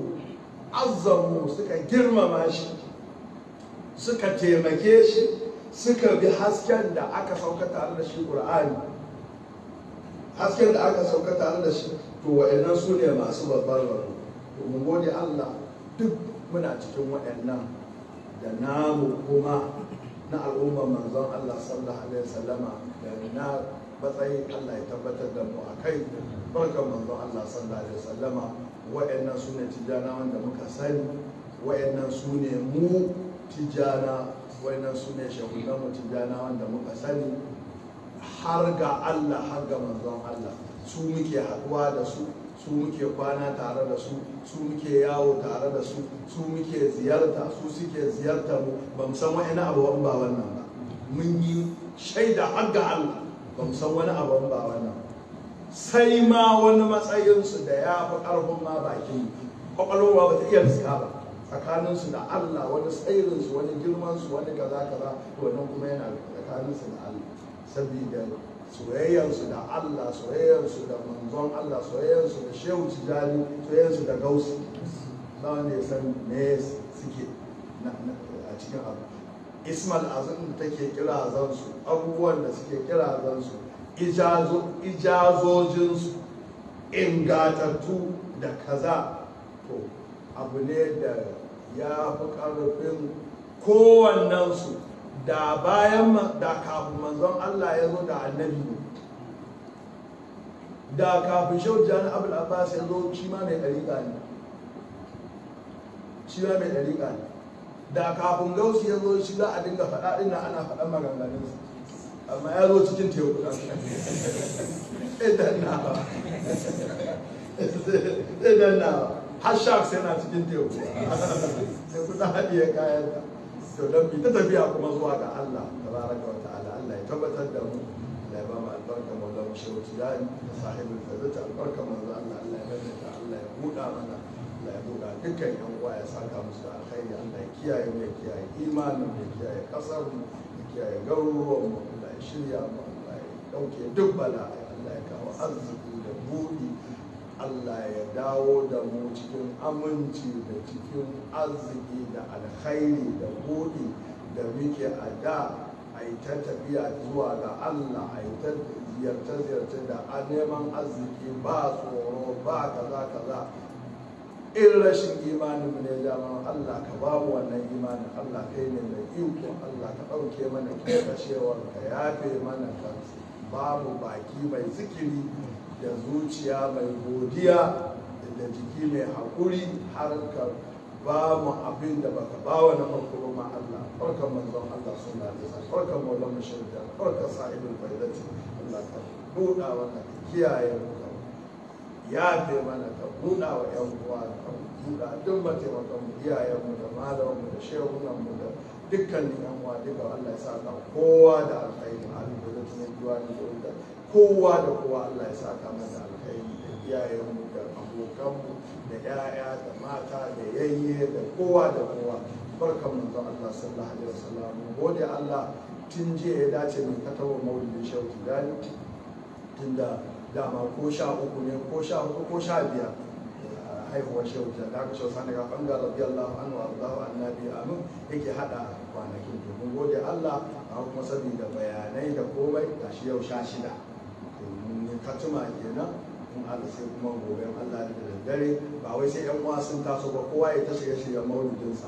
azzamu suka girmama shi suka taimake shi suka bi hasken da aka sauka tare da shi Qur'ani, hasken da aka sauka tare da shi, to wa'annan su ne masu babbar rabo. To mun gode Allah duk muna cikin wa'annan, da namu kuma na al'ummar manzon Allah sallallahu alaihi wasallama da na matsayin Allah ya tabbatar da mu a kai barkan manzon Allah sallallahu alaihi wasallama. Wa'annan su ne tijjana wanda muka sani, wa'annan su ne mu tijjana, wa'annan su ne shahunan mu tijjana wanda muka sani har ga Allah, har ga manzon Allah. Su muke haɗuwa da su, su muke kwana tare da su, su muke yawo tare da su, su muke ziyarta, su suke ziyarta mu. Ba mu san wani abu ba wannan ba, mun yi shaida har ga Allah ba mu san wani abu ba wannan. Sai ma wani matsayinsu da ya fi ƙarfin ma bakin kwakwalwa ba ta iya riska ba, tsakaninsu da Allah, wani tsairinsu, wani girmansu, wani kaza kaza, to wannan kuma yana tsakaninsu da Allah. Sabida soyayyarsu da Allah, soyayyarsu da manzon Allah, soyayyarsu da Shehu Tijjani, soyayyarsu da Gausi, ba wanda ya san me suke a cikin abu. Ismail Azim da take kirazansu, abubuwan da suke kirazansu, ijazojinsu, ingatattu da kaza, to abu ne da ya fi ƙarfin kowannensu. Da bayan da kafin manzon Allah ya zo da annabi ne, da kafin Shehu Tijjani Abul Abbas ya zo shi ma mai ɗariƙa ne, shi ma mai ɗariƙa ne. Da kafin Gausi ya zo shi za a dinga faɗa ɗin ana faɗan maganganunsa, amma ya zo cikin teku idan na har sharks yana cikin teku sai kuɗa haɗiye kayan. To don bi ta tafiya kuma zuwa ga Allah tabaraka wa ta'ala. Allah ya tabbatar da mu, Allah ya ba mu albarka Maulana Shehu Tijjani da sahibul fadata, albarka manzo Allah, Allah ya mallaka, Allah ya buɗa mana, Allah ya buɗa dukkan yan uwa, ya saka musu da alkhairi. Allah ya kiyaye mu, ya kiyaye imanin mu, ya kiyaye kasar mu, ya kiyaye garuruwan mu, Allah ya shirya mu, Allah ya dauke duk bala'i, Allah ya kawo arziki da buɗi, Allah ya dawo da mu cikin aminci da cikin arziki da alkhairi da buɗi da muke a da. A yi ta tafiya zuwa ga Allah, a yi ta ziyarce-ziyarce da a neman arziki, ba tsoro, ba kaza kaza. In rashin imanin mu ne dama, Allah ka ba mu wannan imanin. Allah kai ne mai iko, Allah ka ɗauke mana kashewar, ka yafe mana ka babu baki mai zikiri da zuciya mai godiya da jiki mai haƙuri, har ka ba mu abin da baka ba wa na farko ma Allah. Farkan manzon Allah sallallahu alaihi wasallam, farkan Maulana Shirda, farkan sahibul faidati. Allah ka buɗa wannan, ka kiyaye mu, ka yafe mana, ka buɗa wa ƴan uwa, ka buɗa duk mataimakan mu, iyayen mu da malaman mu da shehunan mu da dukkanin ƴan uwa duka. Allah ya saka kowa da alkhairi, halin da zai ne duwa ne da kowa da kowa. Allah ya saka mana alkhairi, da iyayen mu da abokan mu da ƴaƴa da mata da yayye da kowa da kowa. Barkan manzon Allah sallallahu alaihi wasallam. Gode Allah, tun jiya ya dace mai katawa maulidin Shehu Tijjani, tunda dama ko 13 ne ko 14 ko 15 haihuwar Shehu Tijjani, da aka Shehu Sani ga ɓangaren radiyallahu anhu Allahu annabi amin yake haɗa kwanakin. Domin gode Allah, a kuma saboda bayanai da komai gashi yau 16 mun yi katuma kenan. In Allah sai kuma gobe Allah da daddare, ba wai sai yan uwa sun taso ba, kowa ya ta shirye maulidinsa,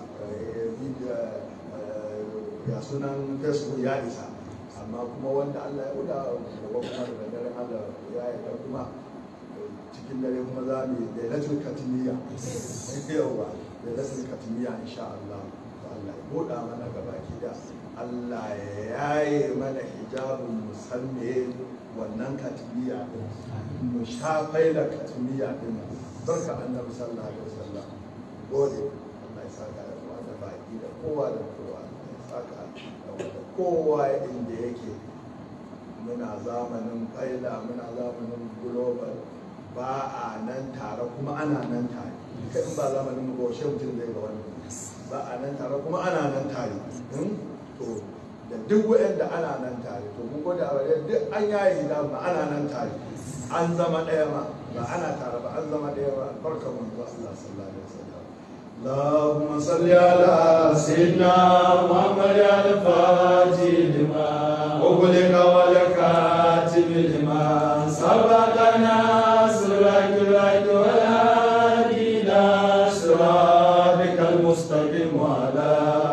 ya sunan Facebook ya isa. Amma kuma wanda Allah ya buɗa gobe kuma da daddare Allah ya yarda kuma cikin dare kuma za mu yi lailatul katmiya, yawa lailatul katmiya insha Allah. Allah ya buɗa mana gabaki da Allah ya yaye mana hijabun musamme wannan katmiya din, mu shafai da katmiya din. Barka annabi sallallahu alaihi wasallam. Gode Allah ya saka da baki da kowa da kowa, ya saka da kowa inda yake. Muna zamanin faila, muna zamanin global, ba a nan tare kuma ana nan tare. Kai in ba zamanin mu ba, mutum zai ga wani, ba a nan tare kuma ana nan tare. To da duk wa'anda ana nan tare, to mun gode a wajen duk an yaye hijabi ma ana nan tare, an zama ɗaya ma, ba ana tare ba, an zama ɗaya ba. Barka manzo Allah sallallahu alaihi wasallam. اللهم صل على سيدنا محمد الفاتح لما أغلق والكاتب لما سبقنا سرك الرد والهادي إلى صراطك المستقيم وعلى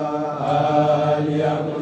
آله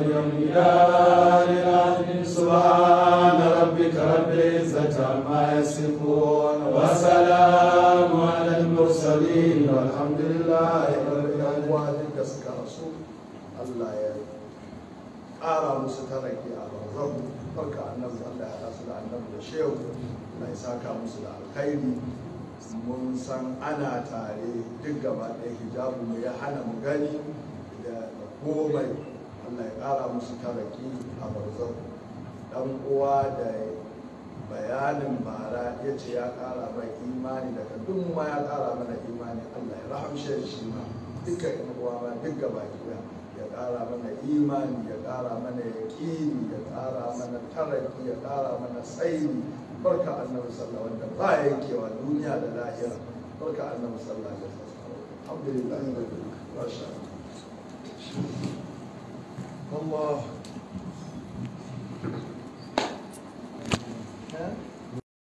العظيم سبحان ربك رب العزة عما يصفون وسلام على المرسلين والحمد لله رب العالمين. suka rasu Allah ya ƙara musu taraki a barzan barka annabi Allah ya rasu da annabi da shehu mai saka musu da alkhairi. Mun san ana tare duk gaba ɗaya hijabu mu ya hana mu gani da komai. Allah ya ƙara musu taraki a barzan. Dan uwa da bayanin bara ya ce ya ƙara mai imani daga duk ma ya ƙara mana imani. Allah ya rahamshe shi ma duka yan uwa ma duk gaba ɗaya ya ƙara mana imani, ya ƙara mana yaƙini, ya ƙara mana taraki, ya ƙara mana tsayi. Barka annabi sallallahu alaihi wasallam ba yankewa duniya da lahira. Barka annabi sallallahu alaihi wasallam. Alhamdulillah. Masha Allah.